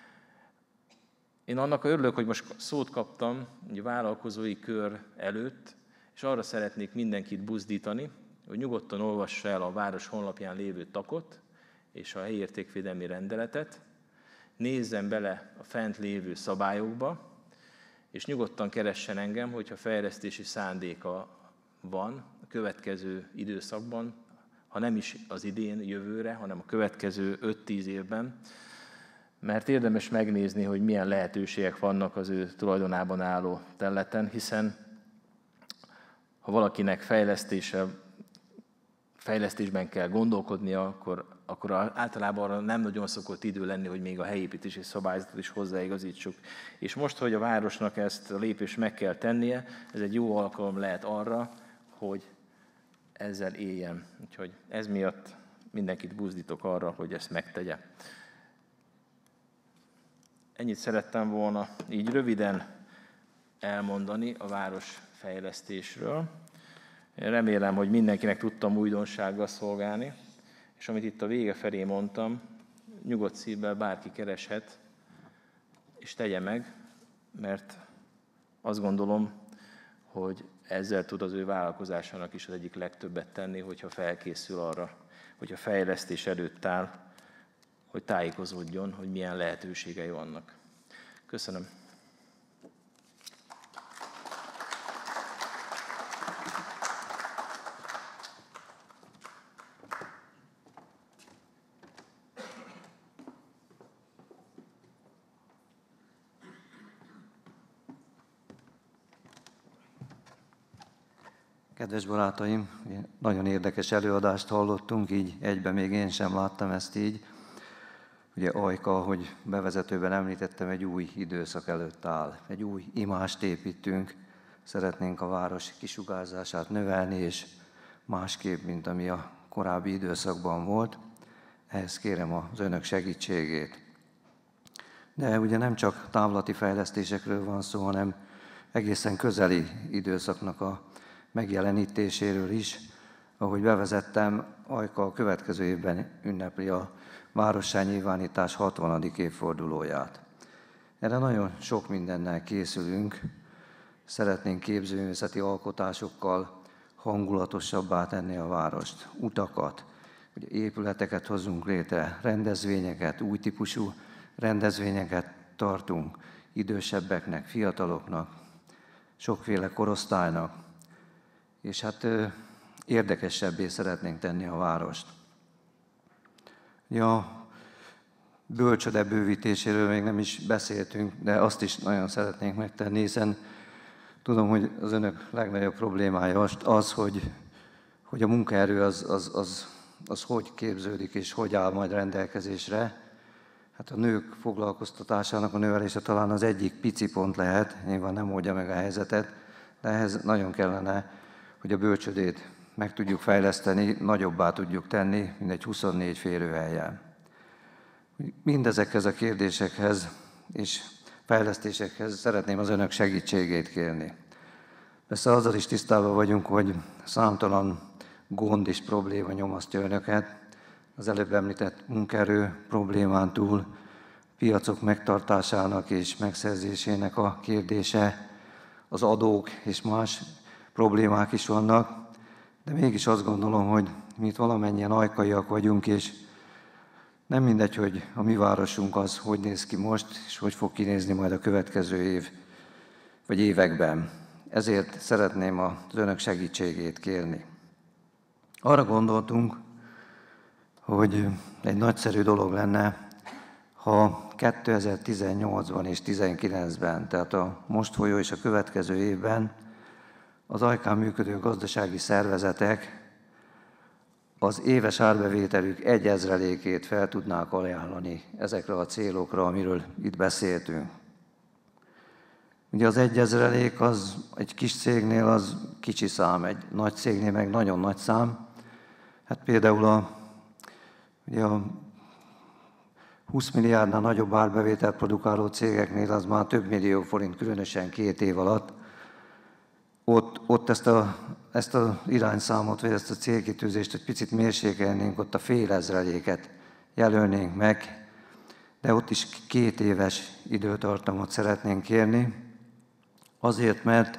Én annak örülök, hogy most szót kaptam a vállalkozói kör előtt, és arra szeretnék mindenkit buzdítani, hogy nyugodtan olvassa el a város honlapján lévő takot és a helyi értékvédelmi rendeletet, nézzen bele a fent lévő szabályokba, és nyugodtan keressen engem, hogyha fejlesztési szándéka van a következő időszakban, ha nem is az idén, jövőre, hanem a következő 5-10 évben, mert érdemes megnézni, hogy milyen lehetőségek vannak az ő tulajdonában álló területen, hiszen ha ha valakinek fejlesztésben kell gondolkodnia, akkor általában arra nem nagyon szokott idő lenni, hogy még a helyépítési szabályzatot is hozzáigazítsuk. És most, hogy a városnak ezt a lépést meg kell tennie, ez egy jó alkalom lehet arra, hogy ezzel éljen. Úgyhogy ez miatt mindenkit buzdítok arra, hogy ezt megtegye. Ennyit szerettem volna így röviden elmondani a városfejlesztésről. Én remélem, hogy mindenkinek tudtam újdonsággal szolgálni, és amit itt a vége felé mondtam, nyugodt szívvel bárki kereshet, és tegye meg, mert azt gondolom, hogy ezzel tud az ő vállalkozásának is az egyik legtöbbet tenni, hogyha felkészül arra, hogyha fejlesztés előtt áll, hogy tájékozódjon, hogy milyen lehetőségei vannak. Köszönöm. Kedves barátaim, nagyon érdekes előadást hallottunk, így egyben még én sem láttam ezt így. Ugye Ajka, ahogy bevezetőben említettem, egy új időszak előtt áll. Egy új imást építünk, szeretnénk a város kisugárzását növelni, és másképp, mint ami a korábbi időszakban volt. Ehhez kérem az önök segítségét. De ugye nem csak távlati fejlesztésekről van szó, hanem egészen közeli időszaknak a megjelenítéséről is. Ahogy bevezettem, Ajka a következő évben ünnepli a várossá nyilvánítás 60. évfordulóját. Erre nagyon sok mindennel készülünk. Szeretnénk képzőművészeti alkotásokkal hangulatosabbá tenni a várost, utakat, ugye épületeket hozunk létre, rendezvényeket, új típusú rendezvényeket tartunk idősebbeknek, fiataloknak, sokféle korosztálynak, és hát érdekesebbé szeretnénk tenni a várost. A bölcsöde bővítéséről még nem is beszéltünk, de azt is nagyon szeretnénk megtenni, hiszen tudom, hogy az önök legnagyobb problémája az, hogy a munkaerő az hogy képződik és hogy áll majd rendelkezésre. Hát a nők foglalkoztatásának a növelése talán az egyik pici pont lehet, nyilván nem oldja meg a helyzetet, de ehhez nagyon kellene, hogy a bölcsödét meg tudjuk fejleszteni, nagyobbá tudjuk tenni, mindegy 24 férőhelyen. Mindezekhez a kérdésekhez és fejlesztésekhez szeretném az önök segítségét kérni. Persze azzal is tisztában vagyunk, hogy számtalan gond és probléma nyomasztja önöket. Az előbb említett munkaerő problémán túl piacok megtartásának és megszerzésének a kérdése, az adók és más problémák is vannak, de mégis azt gondolom, hogy mi itt valamennyien ajkaiak vagyunk, és nem mindegy, hogy a mi városunk az, hogy néz ki most, és hogy fog kinézni majd a következő év, vagy években. Ezért szeretném az önök segítségét kérni. Arra gondoltunk, hogy egy nagyszerű dolog lenne, ha 2018-ban és 2019-ben, tehát a most folyó és a következő évben az Ajkán működő gazdasági szervezetek az éves árbevételük 1/1000-ét fel tudnák ajánlani ezekre a célokra, amiről itt beszéltünk. Ugye az 1/1000 az egy kis cégnél az kicsi szám, egy nagy cégnél meg nagyon nagy szám. Hát például ugye a 20 milliárdnál nagyobb árbevételt produkáló cégeknél az már több millió forint, különösen 2 év alatt. Ott ezt az irányszámot, vagy ezt a célkitűzést egy picit mérsékelnénk, ott a fél ezreléket jelölnénk meg, de ott is 2 éves időtartamot szeretnénk kérni, azért, mert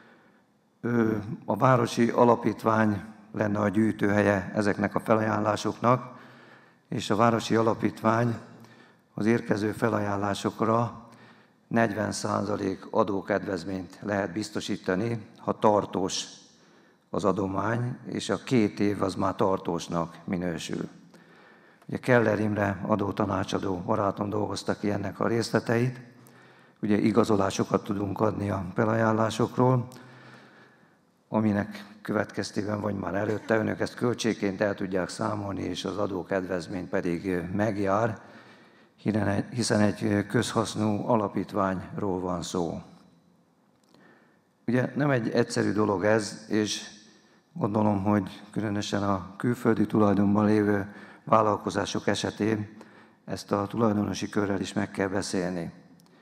a városi alapítvány lenne a gyűjtőhelye ezeknek a felajánlásoknak, és a városi alapítvány az érkező felajánlásokra 40% adókedvezményt lehet biztosítani, ha tartós az adomány, és a 2 év az már tartósnak minősül. Ugye Keller Imre adótanácsadó barátom dolgozta ki ennek a részleteit, ugye igazolásokat tudunk adni a felajánlásokról. aminek következtében vagy már előtte önök ezt költségként el tudják számolni, és az adókedvezmény pedig megjár, hiszen egy közhasznú alapítványról van szó. Ugye nem egy egyszerű dolog ez, és gondolom, hogy különösen a külföldi tulajdonban lévő vállalkozások esetén ezt a tulajdonosi körrel is meg kell beszélni.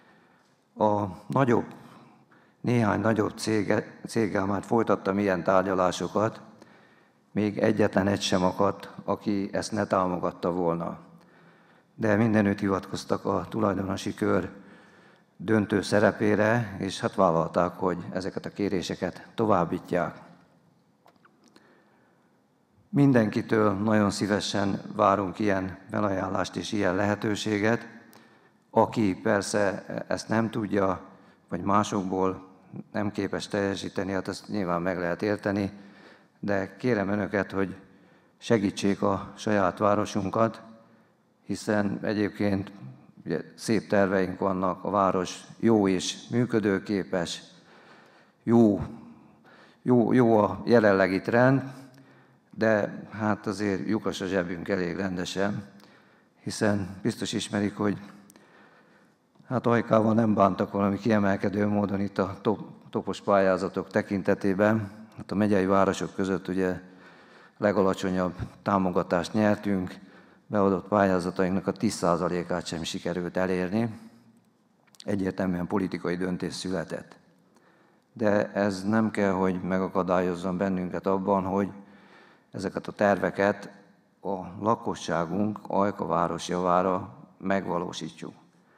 Néhány nagyobb céggel már folytattam ilyen tárgyalásokat, még egyetlen egy sem akadt, aki ezt ne támogatta volna. De mindenütt hivatkoztak a tulajdonosi kör döntő szerepére, és hát vállalták, hogy ezeket a kéréseket továbbítják. Mindenkitől nagyon szívesen várunk ilyen felajánlást és ilyen lehetőséget. Aki persze ezt nem tudja, vagy másokból nem képes teljesíteni, hát ezt nyilván meg lehet érteni, de kérem önöket, hogy segítsék a saját városunkat, hiszen egyébként ugye, szép terveink vannak, a város jó és működőképes, jó a jelenlegi trend, de hát azért lyukas a zsebünk elég rendesen, hiszen biztos ismerik, hogy hát Ajkával nem bántak valami kiemelkedő módon itt a topos pályázatok tekintetében. Hát a megyei városok között ugye legalacsonyabb támogatást nyertünk, beadott pályázatainknak a 10%-át sem sikerült elérni. Egyértelműen politikai döntés született. De ez nem kell, hogy megakadályozzon bennünket abban, hogy ezeket a terveket a lakosságunk Ajka város javára megvalósítsuk.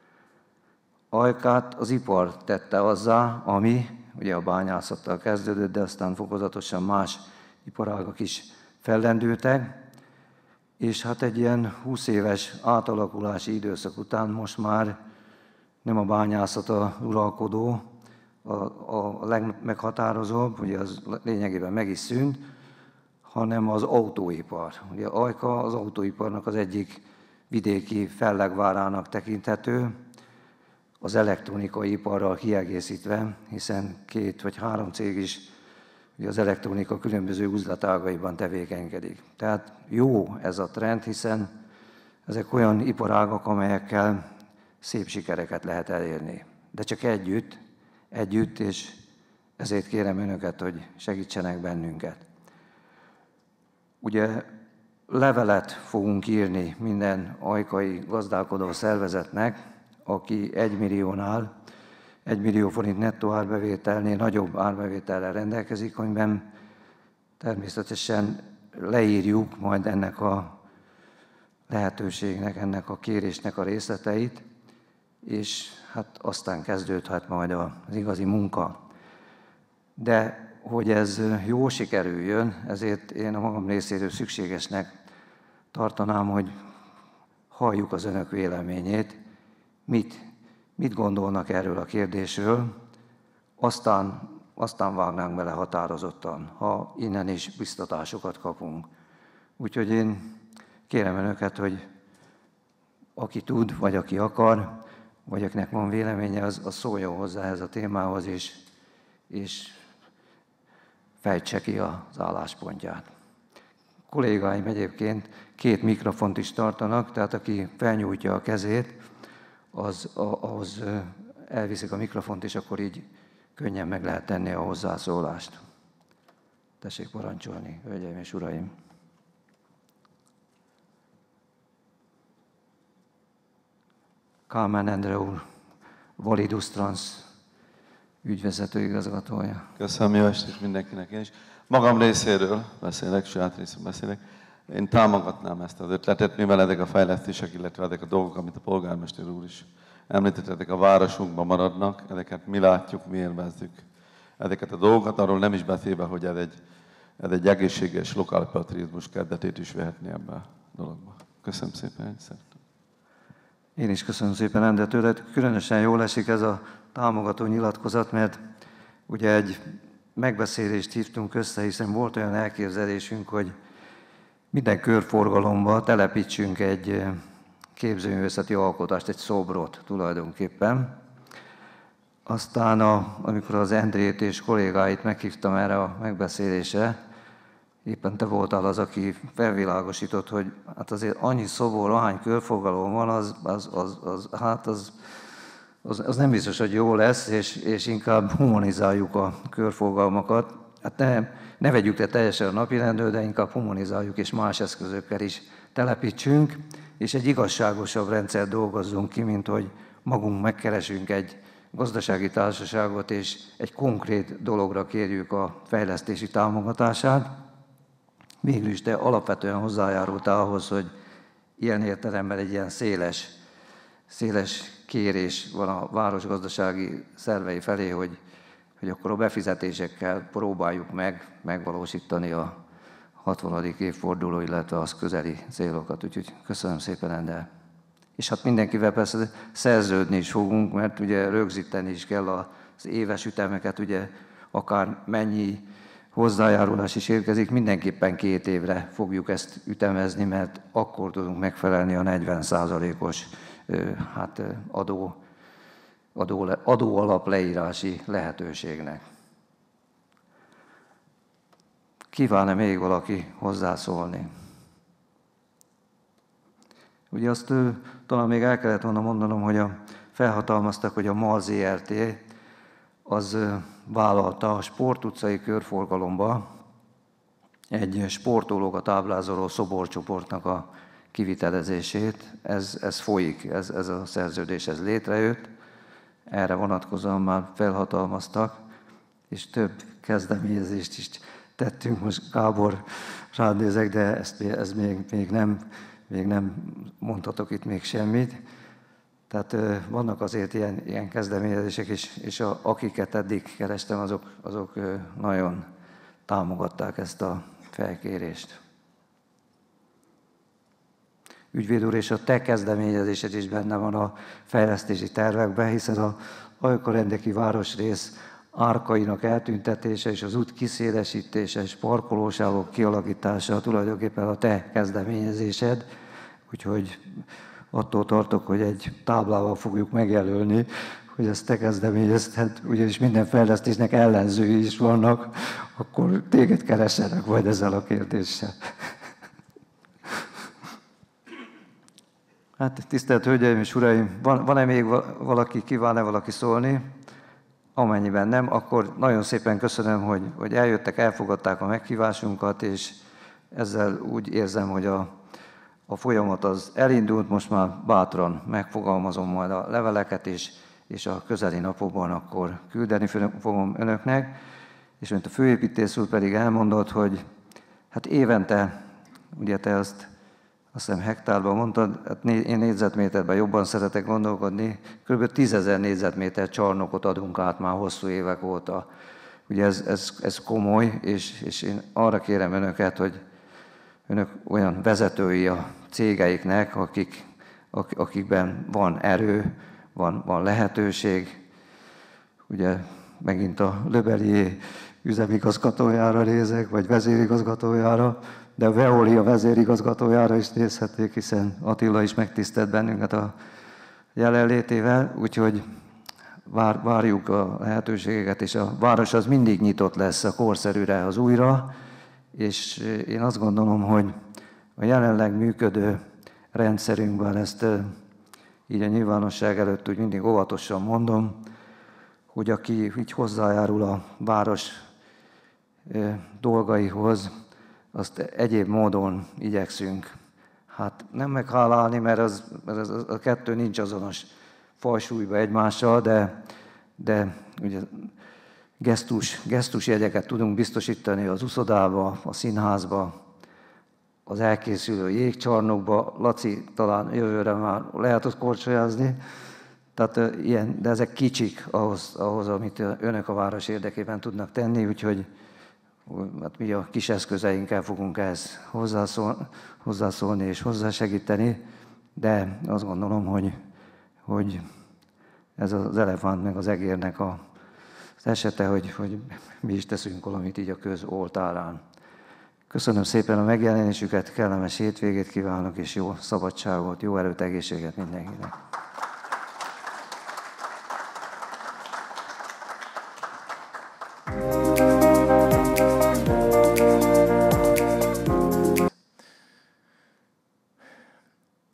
Ajkát az ipar tette azzá, ami ugye a bányászattal kezdődött, de aztán fokozatosan más iparágak is fellendültek, és hát egy ilyen 20 éves átalakulási időszak után most már nem a bányászat a uralkodó, a legmeghatározóbb, ugye az lényegében meg is szűnt, hanem az autóipar. Ugye Ajka az autóiparnak az egyik vidéki fellegvárának tekinthető, az elektronikai iparral kiegészítve, hiszen 2 vagy 3 cég is ugye az elektronika különböző üzletágaiban tevékenykedik. Tehát jó ez a trend, hiszen ezek olyan iparágak, amelyekkel szép sikereket lehet elérni. De csak együtt, és ezért kérem önöket, hogy segítsenek bennünket. Ugye levelet fogunk írni minden ajkai gazdálkodó szervezetnek, aki 1 millió forint nettó árbevételnél nagyobb árbevétellel rendelkezik, amiben természetesen leírjuk majd ennek a lehetőségnek, ennek a kérésnek a részleteit, és hát aztán kezdődhet majd az igazi munka. De hogy ez jól sikerüljön, ezért én a magam részéről szükségesnek tartanám, hogy halljuk az önök véleményét, mit gondolnak erről a kérdésről, aztán vágnánk bele határozottan, ha innen is biztatásokat kapunk. Úgyhogy én kérem önöket, hogy aki tud, vagy aki akar, vagy akinek van véleménye, az szóljon hozzá ehhez a témához, és fejtse ki az álláspontját. A kollégáim egyébként 2 mikrofont is tartanak, tehát aki felnyújtja a kezét, ahhoz elviszik a mikrofont, és akkor így könnyen meg lehet tenni a hozzászólást. Tessék parancsolni, hölgyeim és uraim! Kálmán Endre úr, Validus Trans ügyvezető igazgatója. Köszönöm, jó estét mindenkinek én is. Magam részéről beszélek, saját részéről beszélek. Én támogatnám ezt az ötletet, mivel ezek a fejlesztések, illetve ezek a dolgok, amit a polgármester úr is említett, ezek a városunkban maradnak, ezeket mi látjuk, mi élvezzük ezeket a dolgokat, arról nem is beszélve, hogy ez egy egészséges lokálpatriotizmus kezdetét is vehetni ebbe a dologba. Köszönöm szépen, hogy szerettem. Én is köszönöm szépen, Endre, tőled. Különösen jól esik ez a támogató nyilatkozat, mert ugye egy megbeszélést hívtunk össze, hiszen volt olyan elképzelésünk, hogy minden körforgalomba telepítsünk egy képzőművészeti alkotást, egy szobrot tulajdonképpen. Aztán, amikor az Endrét és kollégáit meghívtam erre a megbeszélésre, éppen te voltál az, aki felvilágosított, hogy hát azért annyi szobor, ahány körforgalom van, az nem biztos, hogy jó lesz, és inkább humanizáljuk a körforgalmakat. Hát ne vegyük le teljesen a napirendről, de inkább humanizáljuk, és más eszközökkel is telepítsünk, és egy igazságosabb rendszert dolgozzunk ki, mint hogy magunk megkeresünk egy gazdasági társaságot, és egy konkrét dologra kérjük a fejlesztési támogatását. Végül is te alapvetően hozzájárultál ahhoz, hogy ilyen értelemben egy ilyen széles kérés van a városgazdasági szervei felé, hogy akkor a befizetésekkel próbáljuk megvalósítani a 60. évforduló, illetve az közeli célokat. Úgyhogy köszönöm szépen, Ender. És hát mindenkivel persze szerződni is fogunk, mert ugye rögzíteni is kell az éves ütemeket, ugye akár mennyi hozzájárulás is érkezik, mindenképpen 2 évre fogjuk ezt ütemezni, mert akkor tudunk megfelelni a 40%-os adóalap leírási lehetőségnek. Kíván-e még valaki hozzászólni? Ugye azt talán még el kellett volna mondanom, hogy felhatalmaztak, hogy a MAL ZRT az vállalta a Sport utcai körforgalomba egy sportolókat ábrázoló szoborcsoportnak a kivitelezését. Ez folyik, ez a szerződés, ez létrejött. Erre vonatkozóan már felhatalmaztak, és több kezdeményezést is tettünk. Most Gábor rád nézek, de ez még nem mondhatok itt még semmit. Tehát vannak azért ilyen kezdeményezések, és akiket eddig kerestem, azok nagyon támogatták ezt a felkérést. Ügyvéd úr, és a te kezdeményezésed is benne van a fejlesztési tervekben, hiszen a Ajka-Rendeki városrész árkainak eltüntetése és az út kiszélesítése és parkolósávok kialakítása tulajdonképpen a te kezdeményezésed, úgyhogy attól tartok, hogy egy táblával fogjuk megjelölni, hogy ezt te kezdeményezted, ugyanis minden fejlesztésnek ellenzői is vannak, akkor téged keressenek majd ezzel a kérdéssel. Hát tisztelt Hölgyeim és Uraim, van-e még valaki, kíván-e valaki szólni? Amennyiben nem, akkor nagyon szépen köszönöm, hogy eljöttek, elfogadták a meghívásunkat, és ezzel úgy érzem, hogy a folyamat az elindult, most már bátran megfogalmazom majd a leveleket, és a közeli napokban akkor küldeni fogom önöknek. És mint a főépítész úr pedig elmondott, hogy hát évente, ugye te azt hiszem hektárban mondtad, hát én négyzetméterben jobban szeretek gondolkodni, kb. 10 000 négyzetméter csarnokot adunk át már hosszú évek óta. Ugye ez komoly, és én arra kérem önöket, hogy önök olyan vezetői a cégeiknek, akikben van erő, van lehetőség. Ugye megint a Löbelié üzemigazgatójára nézek, vagy vezérigazgatójára, de a Veolia vezérigazgatójára is nézhetnék, hiszen Attila is megtisztelt bennünket a jelenlétével, úgyhogy várjuk a lehetőségeket, és a város az mindig nyitott lesz a korszerűre, az újra, és én azt gondolom, hogy a jelenleg működő rendszerünkben ezt így a nyilvánosság előtt úgy mindig óvatosan mondom, hogy aki így hozzájárul a város dolgaihoz, azt egyéb módon igyekszünk. Hát nem meghálálni, mert a kettő nincs azonos fajsúlyban egymással, de ugye gesztusjegyeket tudunk biztosítani az uszodába, a színházba, az elkészülő jégcsarnokba. Laci talán jövőre már lehet ott korcsolyázni. Tehát ilyen, de ezek kicsik ahhoz, amit önök a város érdekében tudnak tenni, úgyhogy hát mi a kis eszközeinkkel fogunk ehhez hozzászólni és hozzásegíteni, de azt gondolom, hogy ez az elefánt meg az egérnek az esete, hogy mi is teszünk valamit így a köz oltárán. Köszönöm szépen a megjelenésüket, kellemes hétvégét kívánok, és jó szabadságot, jó erőt, egészséget mindenkinek.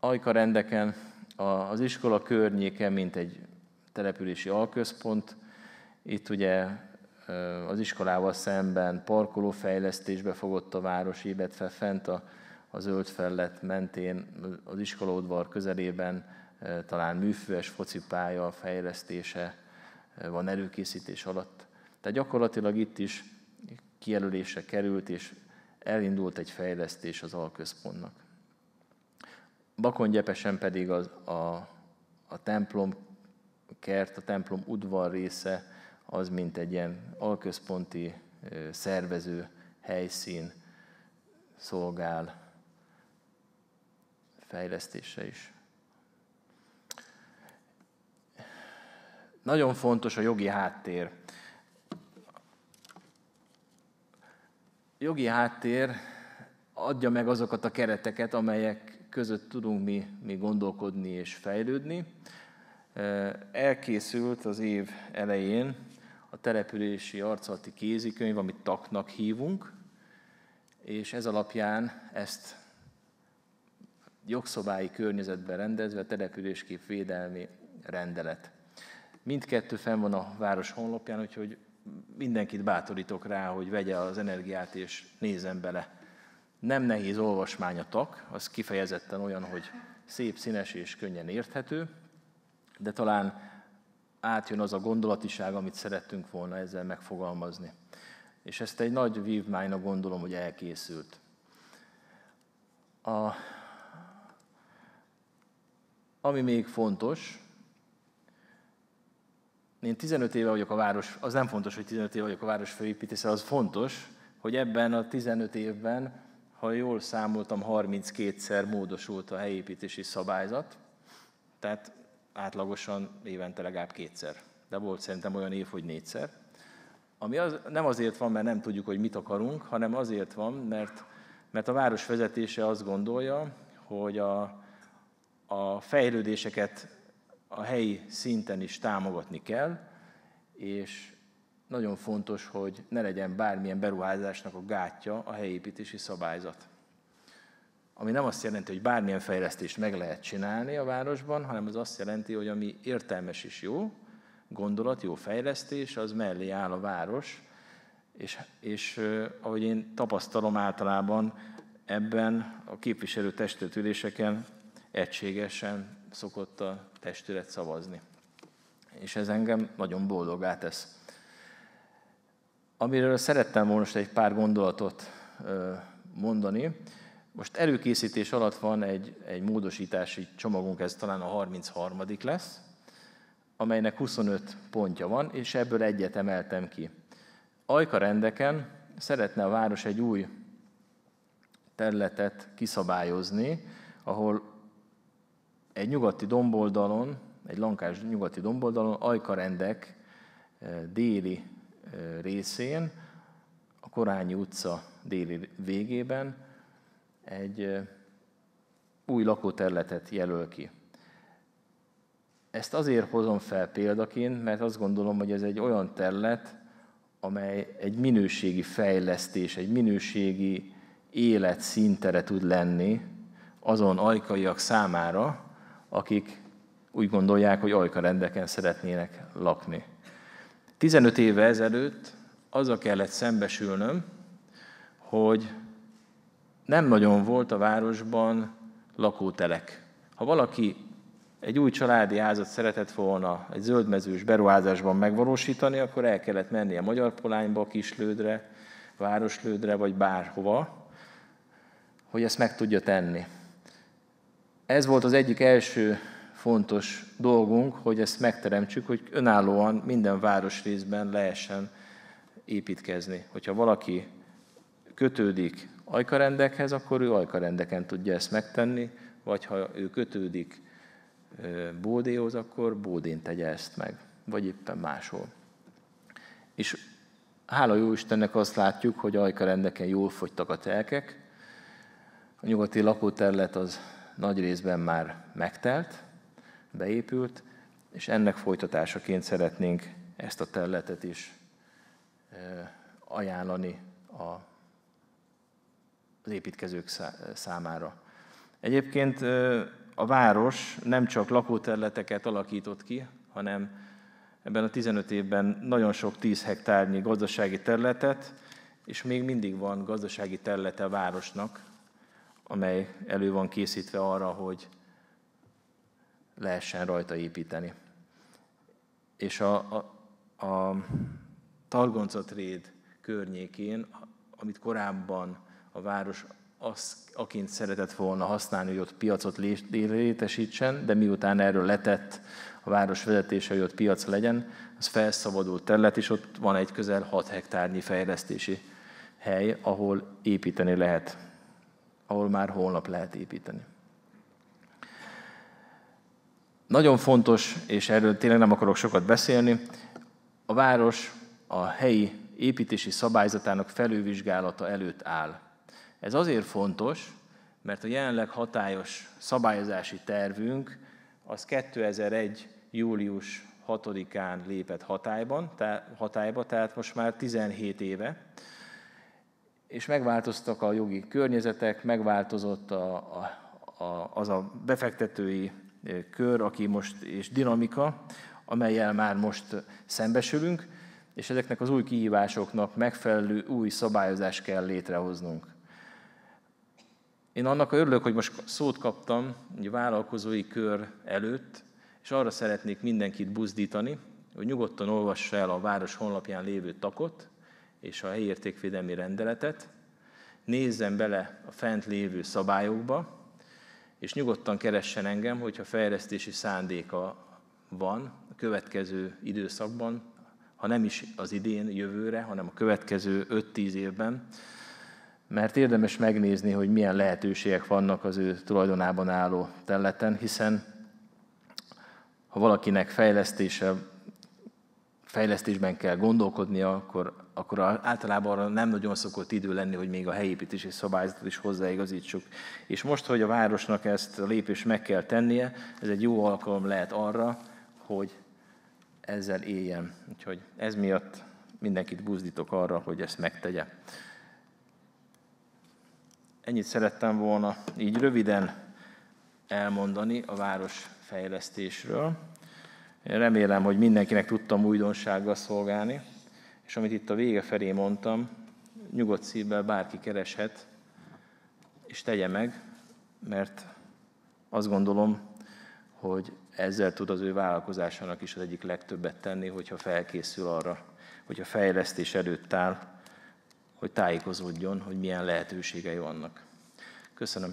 Ajkarendeken az iskola környéke, mint egy települési alközpont. Itt ugye az iskolával szemben parkolófejlesztésbe fogott a város, illetve fent a zöld felület mentén az iskolaudvar közelében talán műfüves focipálya fejlesztése van előkészítés alatt. Tehát gyakorlatilag itt is kijelölésre került, és elindult egy fejlesztés az alközpontnak. Bakongyepesen pedig a templom kert, a templom udvar része az mint egy ilyen alközponti szervező helyszín szolgál fejlesztésre is. Nagyon fontos a jogi háttér. A jogi háttér adja meg azokat a kereteket, amelyek között tudunk mi gondolkodni és fejlődni. Elkészült az év elején a települési arcolati kézikönyv, amit TAK-nak hívunk, és ez alapján ezt jogszabályi környezetben rendezve a településkép védelmi rendelet. Mindkettő fenn van a város honlapján, úgyhogy mindenkit bátorítok rá, hogy vegye az energiát és nézzen bele. Nem nehéz olvasmány a TAK, az kifejezetten olyan, hogy szép, színes és könnyen érthető, de talán átjön az a gondolatiság, amit szerettünk volna ezzel megfogalmazni. És ezt egy nagy vívmánynak gondolom, hogy elkészült. Ami még fontos, én 15 éve vagyok a város, az nem fontos, hogy 15 éve vagyok a város főépítésze, az fontos, hogy ebben a 15 évben, ha jól számoltam, 32-szer módosult a helyépítési szabályzat, tehát átlagosan évente legalább 2-szer, de volt szerintem olyan év, hogy 4-szer. Ami nem azért van, mert nem tudjuk, hogy mit akarunk, hanem azért van, mert a város vezetése azt gondolja, hogy a fejlődéseket a helyi szinten is támogatni kell, és nagyon fontos, hogy ne legyen bármilyen beruházásnak a gátja a helyépítési szabályzat. Ami nem azt jelenti, hogy bármilyen fejlesztést meg lehet csinálni a városban, hanem az azt jelenti, hogy ami értelmes és jó gondolat, jó fejlesztés, az mellé áll a város, és ahogy én tapasztalom általában, ebben a képviselő testületüléseken egységesen szokott a testület szavazni. És ez engem nagyon boldoggá tesz. Amiről szerettem volna most egy pár gondolatot mondani. Most előkészítés alatt van egy módosítási csomagunk, ez talán a 33. lesz, amelynek 25 pontja van, és ebből egyet emeltem ki. Ajkarendeken szeretne a város egy új területet kiszabályozni, ahol egy nyugati domboldalon, egy lankás nyugati domboldalon, Ajkarendek déli részén, a Korányi utca déli végében egy új lakóterületet jelöl ki. Ezt azért hozom fel példaként, mert azt gondolom, hogy ez egy olyan terület, amely egy minőségi fejlesztés, egy minőségi életszintere tud lenni azon ajkaiak számára, akik úgy gondolják, hogy Ajkarendeken szeretnének lakni. 15 éve ezelőtt azzal kellett szembesülnöm, hogy nem nagyon volt a városban lakótelek. Ha valaki egy új családi házat szeretett volna egy zöldmezős beruházásban megvalósítani, akkor el kellett mennie Magyarpolányba, Kislődre, Városlődre, vagy bárhova, hogy ezt meg tudja tenni. Ez volt az egyik első fontos dolgunk, hogy ezt megteremtsük, hogy önállóan minden városrészben lehessen építkezni. Hogyha valaki kötődik Ajkarendekhez, akkor ő Ajkarendeken tudja ezt megtenni, vagy ha ő kötődik Bódéhoz, akkor Bódén tegye ezt meg, vagy éppen máshol. És hála jó Istennek azt látjuk, hogy Ajkarendeken jól fogytak a telkek, a nyugati lakóterület az nagy részben már megtelt, beépült, és ennek folytatásaként szeretnénk ezt a területet is ajánlani az építkezők számára. Egyébként a város nem csak lakóterületeket alakított ki, hanem ebben a 15 évben nagyon sok 10 hektárnyi gazdasági területet, és még mindig van gazdasági területe a városnak, amely elő van készítve arra, hogy lehessen rajta építeni. És a Targoncatréd környékén, amit korábban a város aként szeretett volna használni, hogy ott piacot létesítsen, de miután erről letett a város vezetése, hogy ott piac legyen, az felszabadult terület, és ott van egy közel 6 hektárnyi fejlesztési hely, ahol építeni lehet, ahol már holnap lehet építeni. Nagyon fontos, és erről tényleg nem akarok sokat beszélni, a város a helyi építési szabályzatának felülvizsgálata előtt áll. Ez azért fontos, mert a jelenleg hatályos szabályozási tervünk az 2001. július 6-án lépett hatályba, tehát most már 17 éve, és megváltoztak a jogi környezetek, megváltozott az a befektetői kör, aki most, és dinamika, amellyel már most szembesülünk, és ezeknek az új kihívásoknak megfelelő új szabályozást kell létrehoznunk. Én annak örülök, hogy most szót kaptam a vállalkozói kör előtt, és arra szeretnék mindenkit buzdítani, hogy nyugodtan olvassa el a város honlapján lévő takot és a helyi értékvédelmi rendeletet, nézzen bele a fent lévő szabályokba, és nyugodtan keressen engem, hogyha fejlesztési szándéka van a következő időszakban, ha nem is az idén, jövőre, hanem a következő 5-10 évben, mert érdemes megnézni, hogy milyen lehetőségek vannak az ő tulajdonában álló területen, hiszen ha valakinek fejlesztésben kell gondolkodnia, akkor általában arra nem nagyon szokott idő lenni, hogy még a helyépítési szabályzatot is hozzáigazítsuk. És most, hogy a városnak ezt a lépést meg kell tennie, ez egy jó alkalom lehet arra, hogy ezzel éljen. Úgyhogy ez miatt mindenkit buzdítok arra, hogy ezt megtegye. Ennyit szerettem volna így röviden elmondani a városfejlesztésről. Én remélem, hogy mindenkinek tudtam újdonsággal szolgálni, és amit itt a vége felé mondtam, nyugodt szívvel bárki kereshet, és tegye meg, mert azt gondolom, hogy ezzel tud az ő vállalkozásának is az egyik legtöbbet tenni, hogyha felkészül arra, hogyha fejlesztés előtt áll, hogy tájékozódjon, hogy milyen lehetőségei vannak. Köszönöm.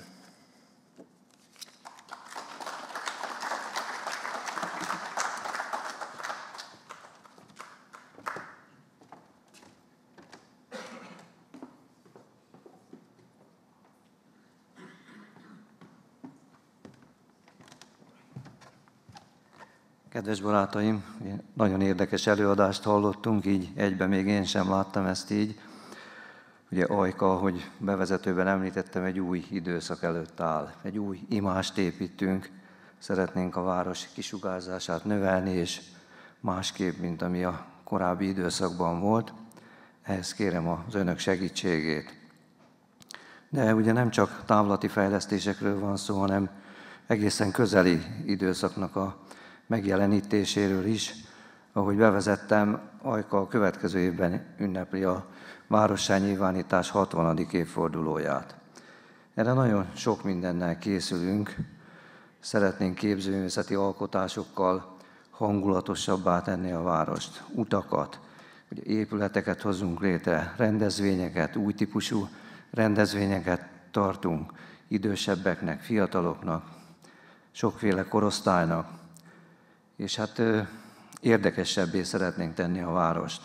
Kedves barátaim, nagyon érdekes előadást hallottunk, így egyben még én sem láttam ezt így. Ugye Ajka, ahogy bevezetőben említettem, egy új időszak előtt áll. Egy új imást építünk, szeretnénk a város kisugárzását növelni, és másképp, mint ami a korábbi időszakban volt. Ehhez kérem az önök segítségét. De ugye nem csak távlati fejlesztésekről van szó, hanem egészen közeli időszaknak a megjelenítéséről is. Ahogy bevezettem, Ajka a következő évben ünnepli a várossá nyilvánítás 60. évfordulóját. Erre nagyon sok mindennel készülünk. Szeretnénk képzőművészeti alkotásokkal hangulatosabbá tenni a várost, utakat, ugye épületeket hozunk létre, rendezvényeket, új típusú rendezvényeket tartunk idősebbeknek, fiataloknak, sokféle korosztálynak, és hát érdekesebbé szeretnénk tenni a várost.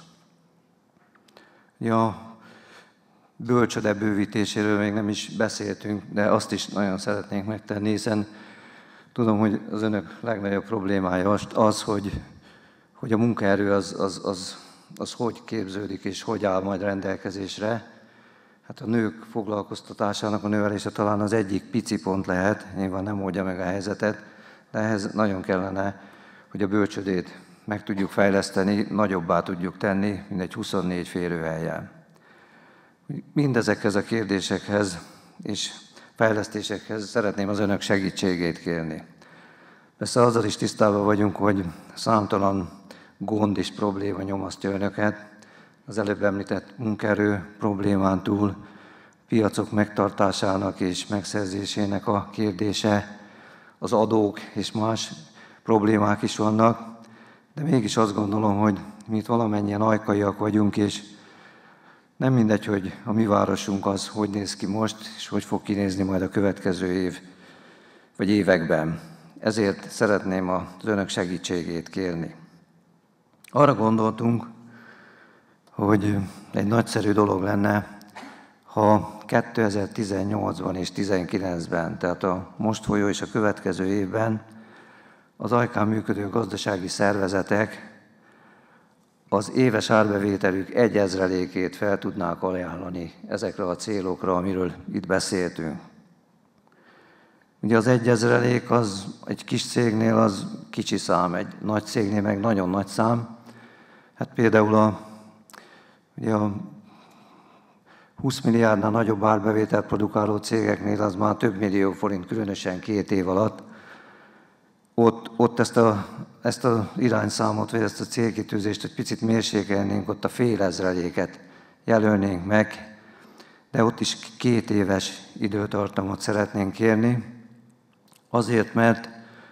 A bölcsöde bővítéséről még nem is beszéltünk, de azt is nagyon szeretnénk megtenni, hiszen tudom, hogy az önök legnagyobb problémája az, hogy a munkaerő az hogy képződik és hogy áll majd rendelkezésre. Hát a nők foglalkoztatásának a növelése talán az egyik pici pont lehet, nyilván nem oldja meg a helyzetet, de ehhez nagyon kellene, hogy a bölcsödét meg tudjuk fejleszteni, nagyobbá tudjuk tenni, mindegy 24 férőhelyen. Mindezekhez a kérdésekhez és fejlesztésekhez szeretném az önök segítségét kérni. Persze azzal is tisztában vagyunk, hogy számtalan gond és probléma nyomasztja önöket. Az előbb említett munkaerő problémán túl piacok megtartásának és megszerzésének a kérdése, az adók és más problémák is vannak, de mégis azt gondolom, hogy mi itt valamennyien ajkaiak vagyunk, és nem mindegy, hogy a mi városunk az hogy néz ki most, és hogy fog kinézni majd a következő év vagy években. Ezért szeretném az önök segítségét kérni. Arra gondoltunk, hogy egy nagyszerű dolog lenne, ha 2018-ban és 2019-ben, tehát a most folyó és a következő évben az Ajkán működő gazdasági szervezetek az éves árbevételük 1/1000-ét fel tudnák ajánlani ezekre a célokra, amiről itt beszéltünk. Ugye az 1/1000 az egy kis cégnél az kicsi szám, egy nagy cégnél meg nagyon nagy szám. Hát például ugye a 20 milliárdnál nagyobb árbevételt produkáló cégeknél az már több millió forint, különösen 2 év alatt. Ott ezt az irányszámot, vagy ezt a célkitűzést egy picit mérsékelnénk, ott a fél ezreléket jelölnénk meg, de ott is 2 éves időtartamot szeretnénk kérni. Azért, mert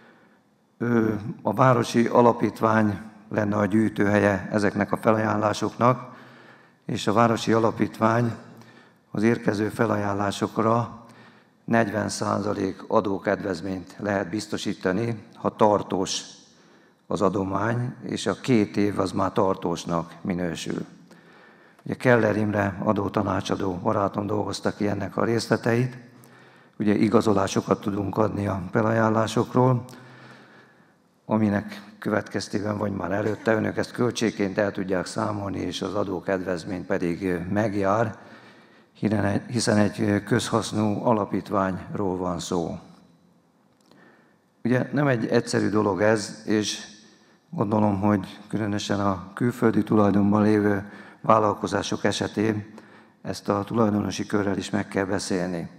a városi alapítvány lenne a gyűjtőhelye ezeknek a felajánlásoknak, és a városi alapítvány az érkező felajánlásokra 40% adókedvezményt lehet biztosítani, ha tartós az adomány, és a 2 év az már tartósnak minősül. Ugye Keller Imre adótanácsadó barátom dolgozta ki ennek a részleteit, ugye igazolásokat tudunk adni a felajánlásokról, aminek következtében vagy már előtte önök ezt költségként el tudják számolni, és az adókedvezmény pedig megjár, hiszen egy közhasznú alapítványról van szó. Ugye nem egy egyszerű dolog ez, és gondolom, hogy különösen a külföldi tulajdonban lévő vállalkozások esetén ezt a tulajdonosi körrel is meg kell beszélni.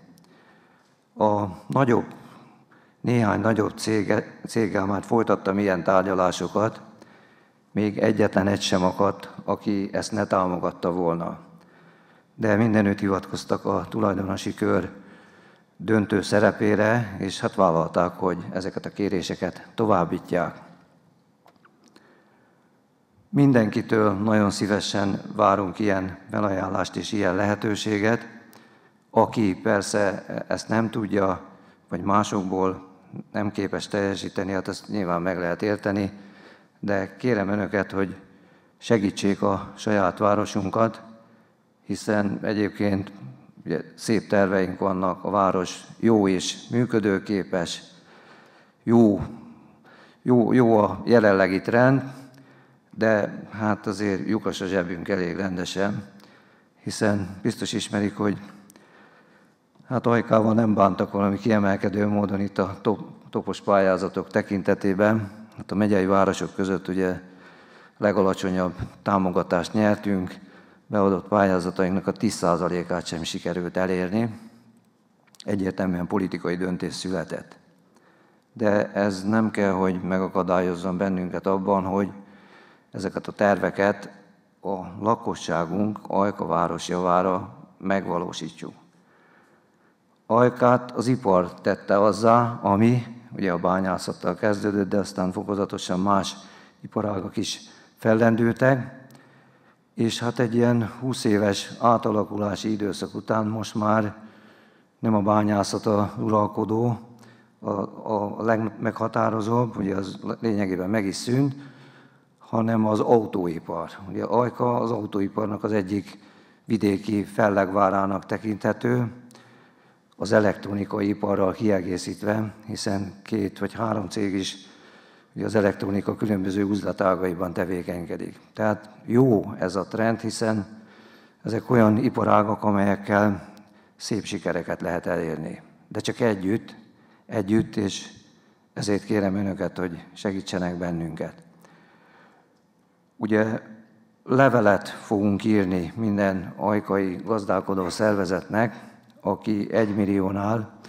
Néhány nagyobb céggel már folytattam ilyen tárgyalásokat, még egyetlen egy sem akadt, aki ezt ne támogatta volna. De mindenütt hivatkoztak a tulajdonosi kör döntő szerepére, és hát vállalták, hogy ezeket a kéréseket továbbítják. Mindenkitől nagyon szívesen várunk ilyen felajánlást és ilyen lehetőséget. Aki persze ezt nem tudja, vagy másokból nem képes teljesíteni, hát ezt nyilván meg lehet érteni, de kérem önöket, hogy segítsék a saját városunkat, hiszen egyébként ugye, szép terveink vannak, a város jó és működőképes, jó a jelenlegi trend, de hát azért lyukas a zsebünk elég rendesen, hiszen biztos ismerik, hogy hát Ajkával nem bántak valami kiemelkedő módon itt a topos pályázatok tekintetében. Hát a megyei városok között ugye legalacsonyabb támogatást nyertünk, beadott pályázatainknak a 10%-át sem sikerült elérni. Egyértelműen politikai döntés született. De ez nem kell, hogy megakadályozzon bennünket abban, hogy ezeket a terveket a lakosságunk Ajka város javára megvalósítsuk. Ajkát az ipar tette azzá, ami ugye a bányászattal kezdődött, de aztán fokozatosan más iparágak is fellendültek, és hát egy ilyen 20 éves átalakulási időszak után most már nem a bányászat a uralkodó, a legmeghatározóbb, ugye az lényegében meg is szűnt, hanem az autóipar. Ugye Ajka az autóiparnak az egyik vidéki fellegvárának tekinthető, az elektronikai iparral kiegészítve, hiszen 2 vagy 3 cég is ugye az elektronika különböző üzletágaiban tevékenykedik. Tehát jó ez a trend, hiszen ezek olyan iparágak, amelyekkel szép sikereket lehet elérni. De csak együtt, és ezért kérem önöket, hogy segítsenek bennünket. Ugye levelet fogunk írni minden ajkai gazdálkodó szervezetnek, aki 1 milliónál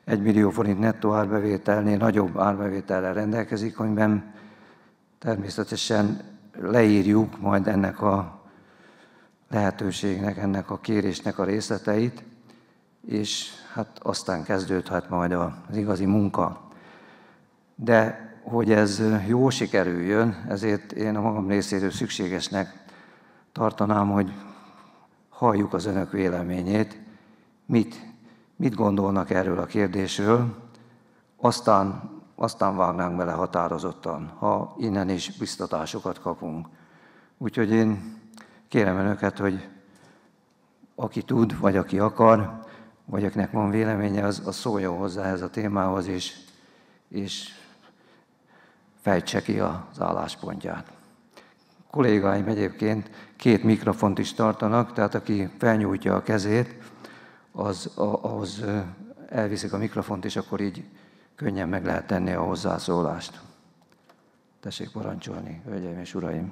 1 millió forint nettó árbevételnél nagyobb árbevétellel rendelkezik, amiben természetesen leírjuk majd ennek a lehetőségnek, ennek a kérésnek a részleteit, és hát aztán kezdődhet majd az igazi munka. De hogy ez jó sikerüljön, ezért én a magam részéről szükségesnek tartanám, hogy halljuk az önök véleményét, mit gondolnak erről a kérdésről, aztán vágnánk bele határozottan, ha innen is biztatásokat kapunk. Úgyhogy én kérem önöket, hogy aki tud, vagy aki akar, vagy akinek van véleménye, az szóljon hozzá ehhez a témához, és fejtse ki az álláspontját. A kollégáim egyébként 2 mikrofont is tartanak, tehát aki felnyújtja a kezét, ahhoz elviszik a mikrofont, és akkor így könnyen meg lehet tenni a hozzászólást. Tessék parancsolni, hölgyeim és uraim!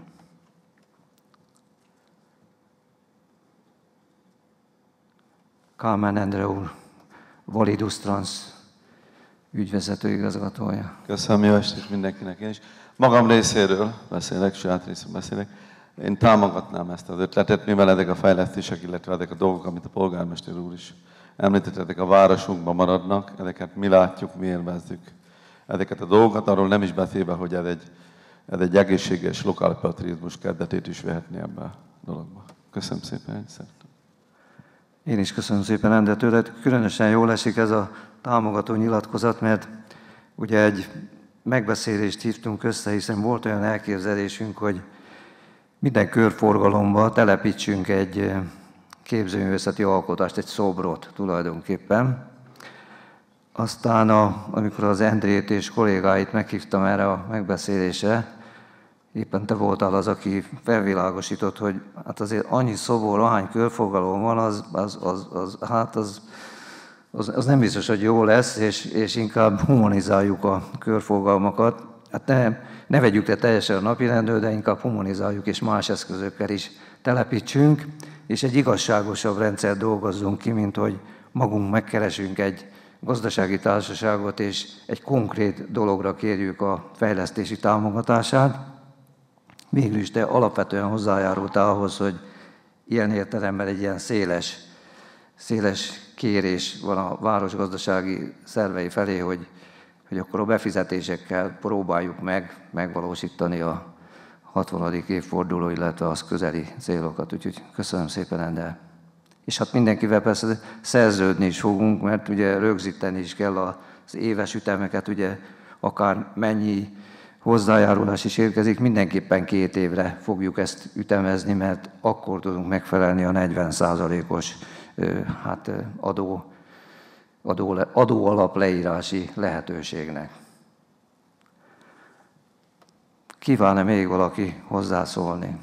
Kálmán Endre úr, Validus Trans ügyvezető igazgatója. Köszönöm, jó estét mindenkinek én is. Magam részéről beszélek, saját részről beszélek. Én támogatnám ezt az ötletet, mivel ezek a fejlesztések, illetve ezek a dolgok, amit a polgármester úr is említett, ezek a városunkban maradnak, ezeket mi látjuk, mi élvezzük ezeket a dolgokat, arról nem is beszélve, hogy ez egy egészséges lokálpatriotizmus kezdetét is vehetni ebbe a dologba. Köszönöm szépen, hogy szeretem. Én is köszönöm szépen, Endre, tőled. Különösen jól esik ez a támogató nyilatkozat, mert ugye egy megbeszélést hívtunk össze, hiszen volt olyan elképzelésünk, hogy minden körforgalomba telepítsünk egy képzőművészeti alkotást, egy szobrot tulajdonképpen. Aztán, amikor az Endrét és kollégáit meghívtam erre a megbeszélésre, éppen te voltál az, aki felvilágosított, hogy hát azért annyi szobor, ahány körforgalom van, az nem biztos, hogy jó lesz, és inkább humanizáljuk a körforgalmakat. Hát ne vegyük le teljesen a napirendről, de inkább humanizáljuk, és más eszközökkel is telepítsünk, és egy igazságosabb rendszert dolgozzunk ki, mint hogy magunk megkeresünk egy gazdasági társaságot, és egy konkrét dologra kérjük a fejlesztési támogatását. Végül is te alapvetően hozzájárultál ahhoz, hogy ilyen értelemben egy ilyen széles kérés van a városgazdasági szervei felé, hogy akkor a befizetésekkel próbáljuk megvalósítani a 60. évforduló, illetve az közeli célokat. Úgyhogy köszönöm szépen, Endre. És hát mindenkivel persze szerződni is fogunk, mert ugye rögzíteni is kell az éves ütemeket, ugye akár mennyi hozzájárulás is érkezik, mindenképpen 2 évre fogjuk ezt ütemezni, mert akkor tudunk megfelelni a 40%-os adóalap leírási lehetőségnek. Kíván-e még valaki hozzászólni?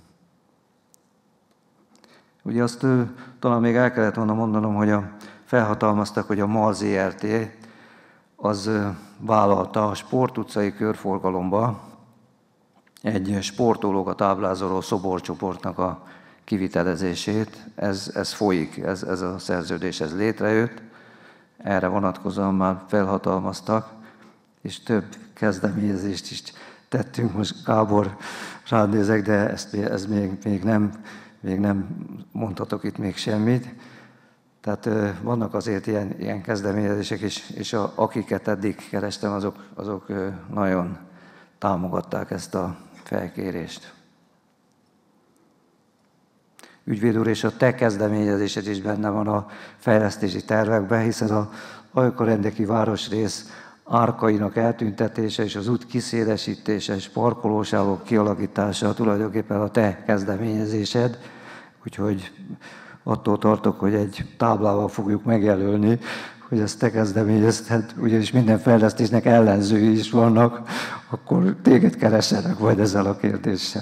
Ugye azt talán még el kellett volna mondanom, hogy felhatalmaztak, hogy a MAL ZRT az vállalta a Sport utcai körforgalomba egy sportolókat ábrázoló szoborcsoportnak a kivitelezését. Ez folyik, ez a szerződés, ez létrejött. Erre vonatkozóan már felhatalmaztak, és több kezdeményezést is tettünk. Most Gábor rád nézek, de ez még nem mondhatok itt még semmit. Tehát vannak azért ilyen kezdeményezések, és akiket eddig kerestem, azok nagyon támogatták ezt a felkérést. Ügyvéd úr, és a te kezdeményezésed is benne van a fejlesztési tervekben, hiszen a Ajka-Rendeki városrész árkainak eltüntetése és az út kiszélesítése és parkolósávok kialakítása tulajdonképpen a te kezdeményezésed, úgyhogy attól tartok, hogy egy táblával fogjuk megjelölni, hogy ezt te kezdeményezted, ugyanis minden fejlesztésnek ellenzői is vannak, akkor téged keressenek majd ezzel a kérdéssel.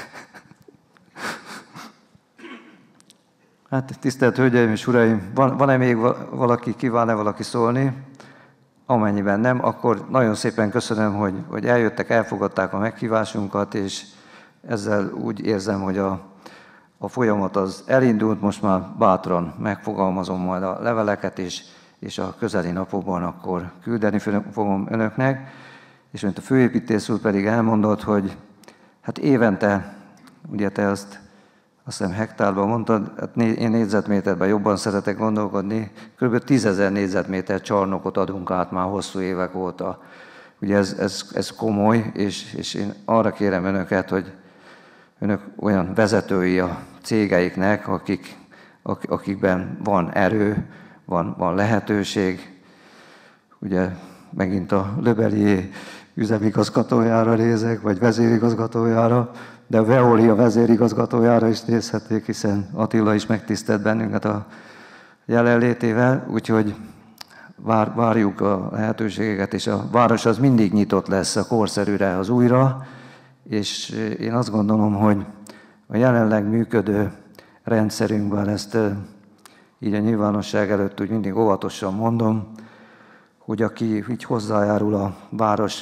Hát tisztelt Hölgyeim és Uraim, van-e még valaki, kíván-e valaki szólni? Amennyiben nem, akkor nagyon szépen köszönöm, hogy eljöttek, elfogadták a meghívásunkat, és ezzel úgy érzem, hogy a folyamat az elindult, most már bátran megfogalmazom majd a leveleket, és és a közeli napokban akkor küldeni fogom önöknek. És mint a főépítész úr pedig elmondott, hogy hát évente, ugye te azt hiszem hektárban mondtad, hát én négyzetméterben jobban szeretek gondolkodni, kb. 10 000 négyzetméter csarnokot adunk át már hosszú évek óta. Ugye ez komoly, és én arra kérem önöket, hogy önök olyan vezetői a cégeiknek, akikben van erő, van lehetőség. Ugye megint a Löbelié üzemigazgatójára nézek, vagy vezérigazgatójára, de a Veolia vezérigazgatójára is nézhetnék, hiszen Attila is megtisztelt bennünket a jelenlétével, úgyhogy várjuk a lehetőségeket, és a város az mindig nyitott lesz a korszerűre, az újra, és én azt gondolom, hogy a jelenleg működő rendszerünkben ezt így a nyilvánosság előtt úgy mindig óvatosan mondom, hogy aki így hozzájárul a város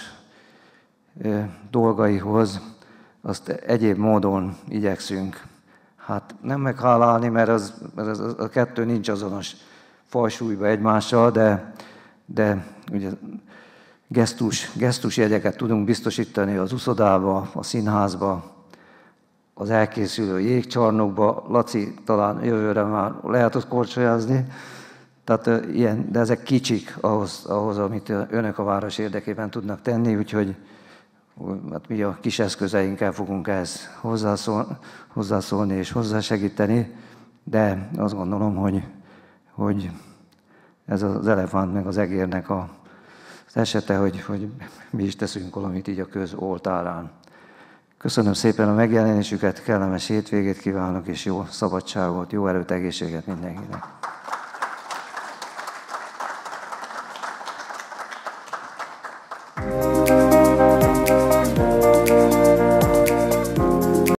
dolgaihoz, azt egyéb módon igyekszünk. Hát nem meghálálni, mert a kettő nincs azonos fajsúlyban egymással, de ugye gesztusjegyeket tudunk biztosítani az uszodába, a színházba, az elkészülő jégcsarnokba. Laci talán jövőre már lehet ott korcsolyázni. Tehát ilyen, de ezek kicsik ahhoz, amit önök a város érdekében tudnak tenni, úgyhogy hát mi a kis eszközeinkkel fogunk ehhez hozzászólni és hozzásegíteni, de azt gondolom, hogy ez az elefánt meg az egérnek az esete, hogy mi is teszünk valamit így a köz oltárán. Köszönöm szépen a megjelenésüket, kellemes hétvégét kívánok, és jó szabadságot, jó erőt, egészséget mindenkinek.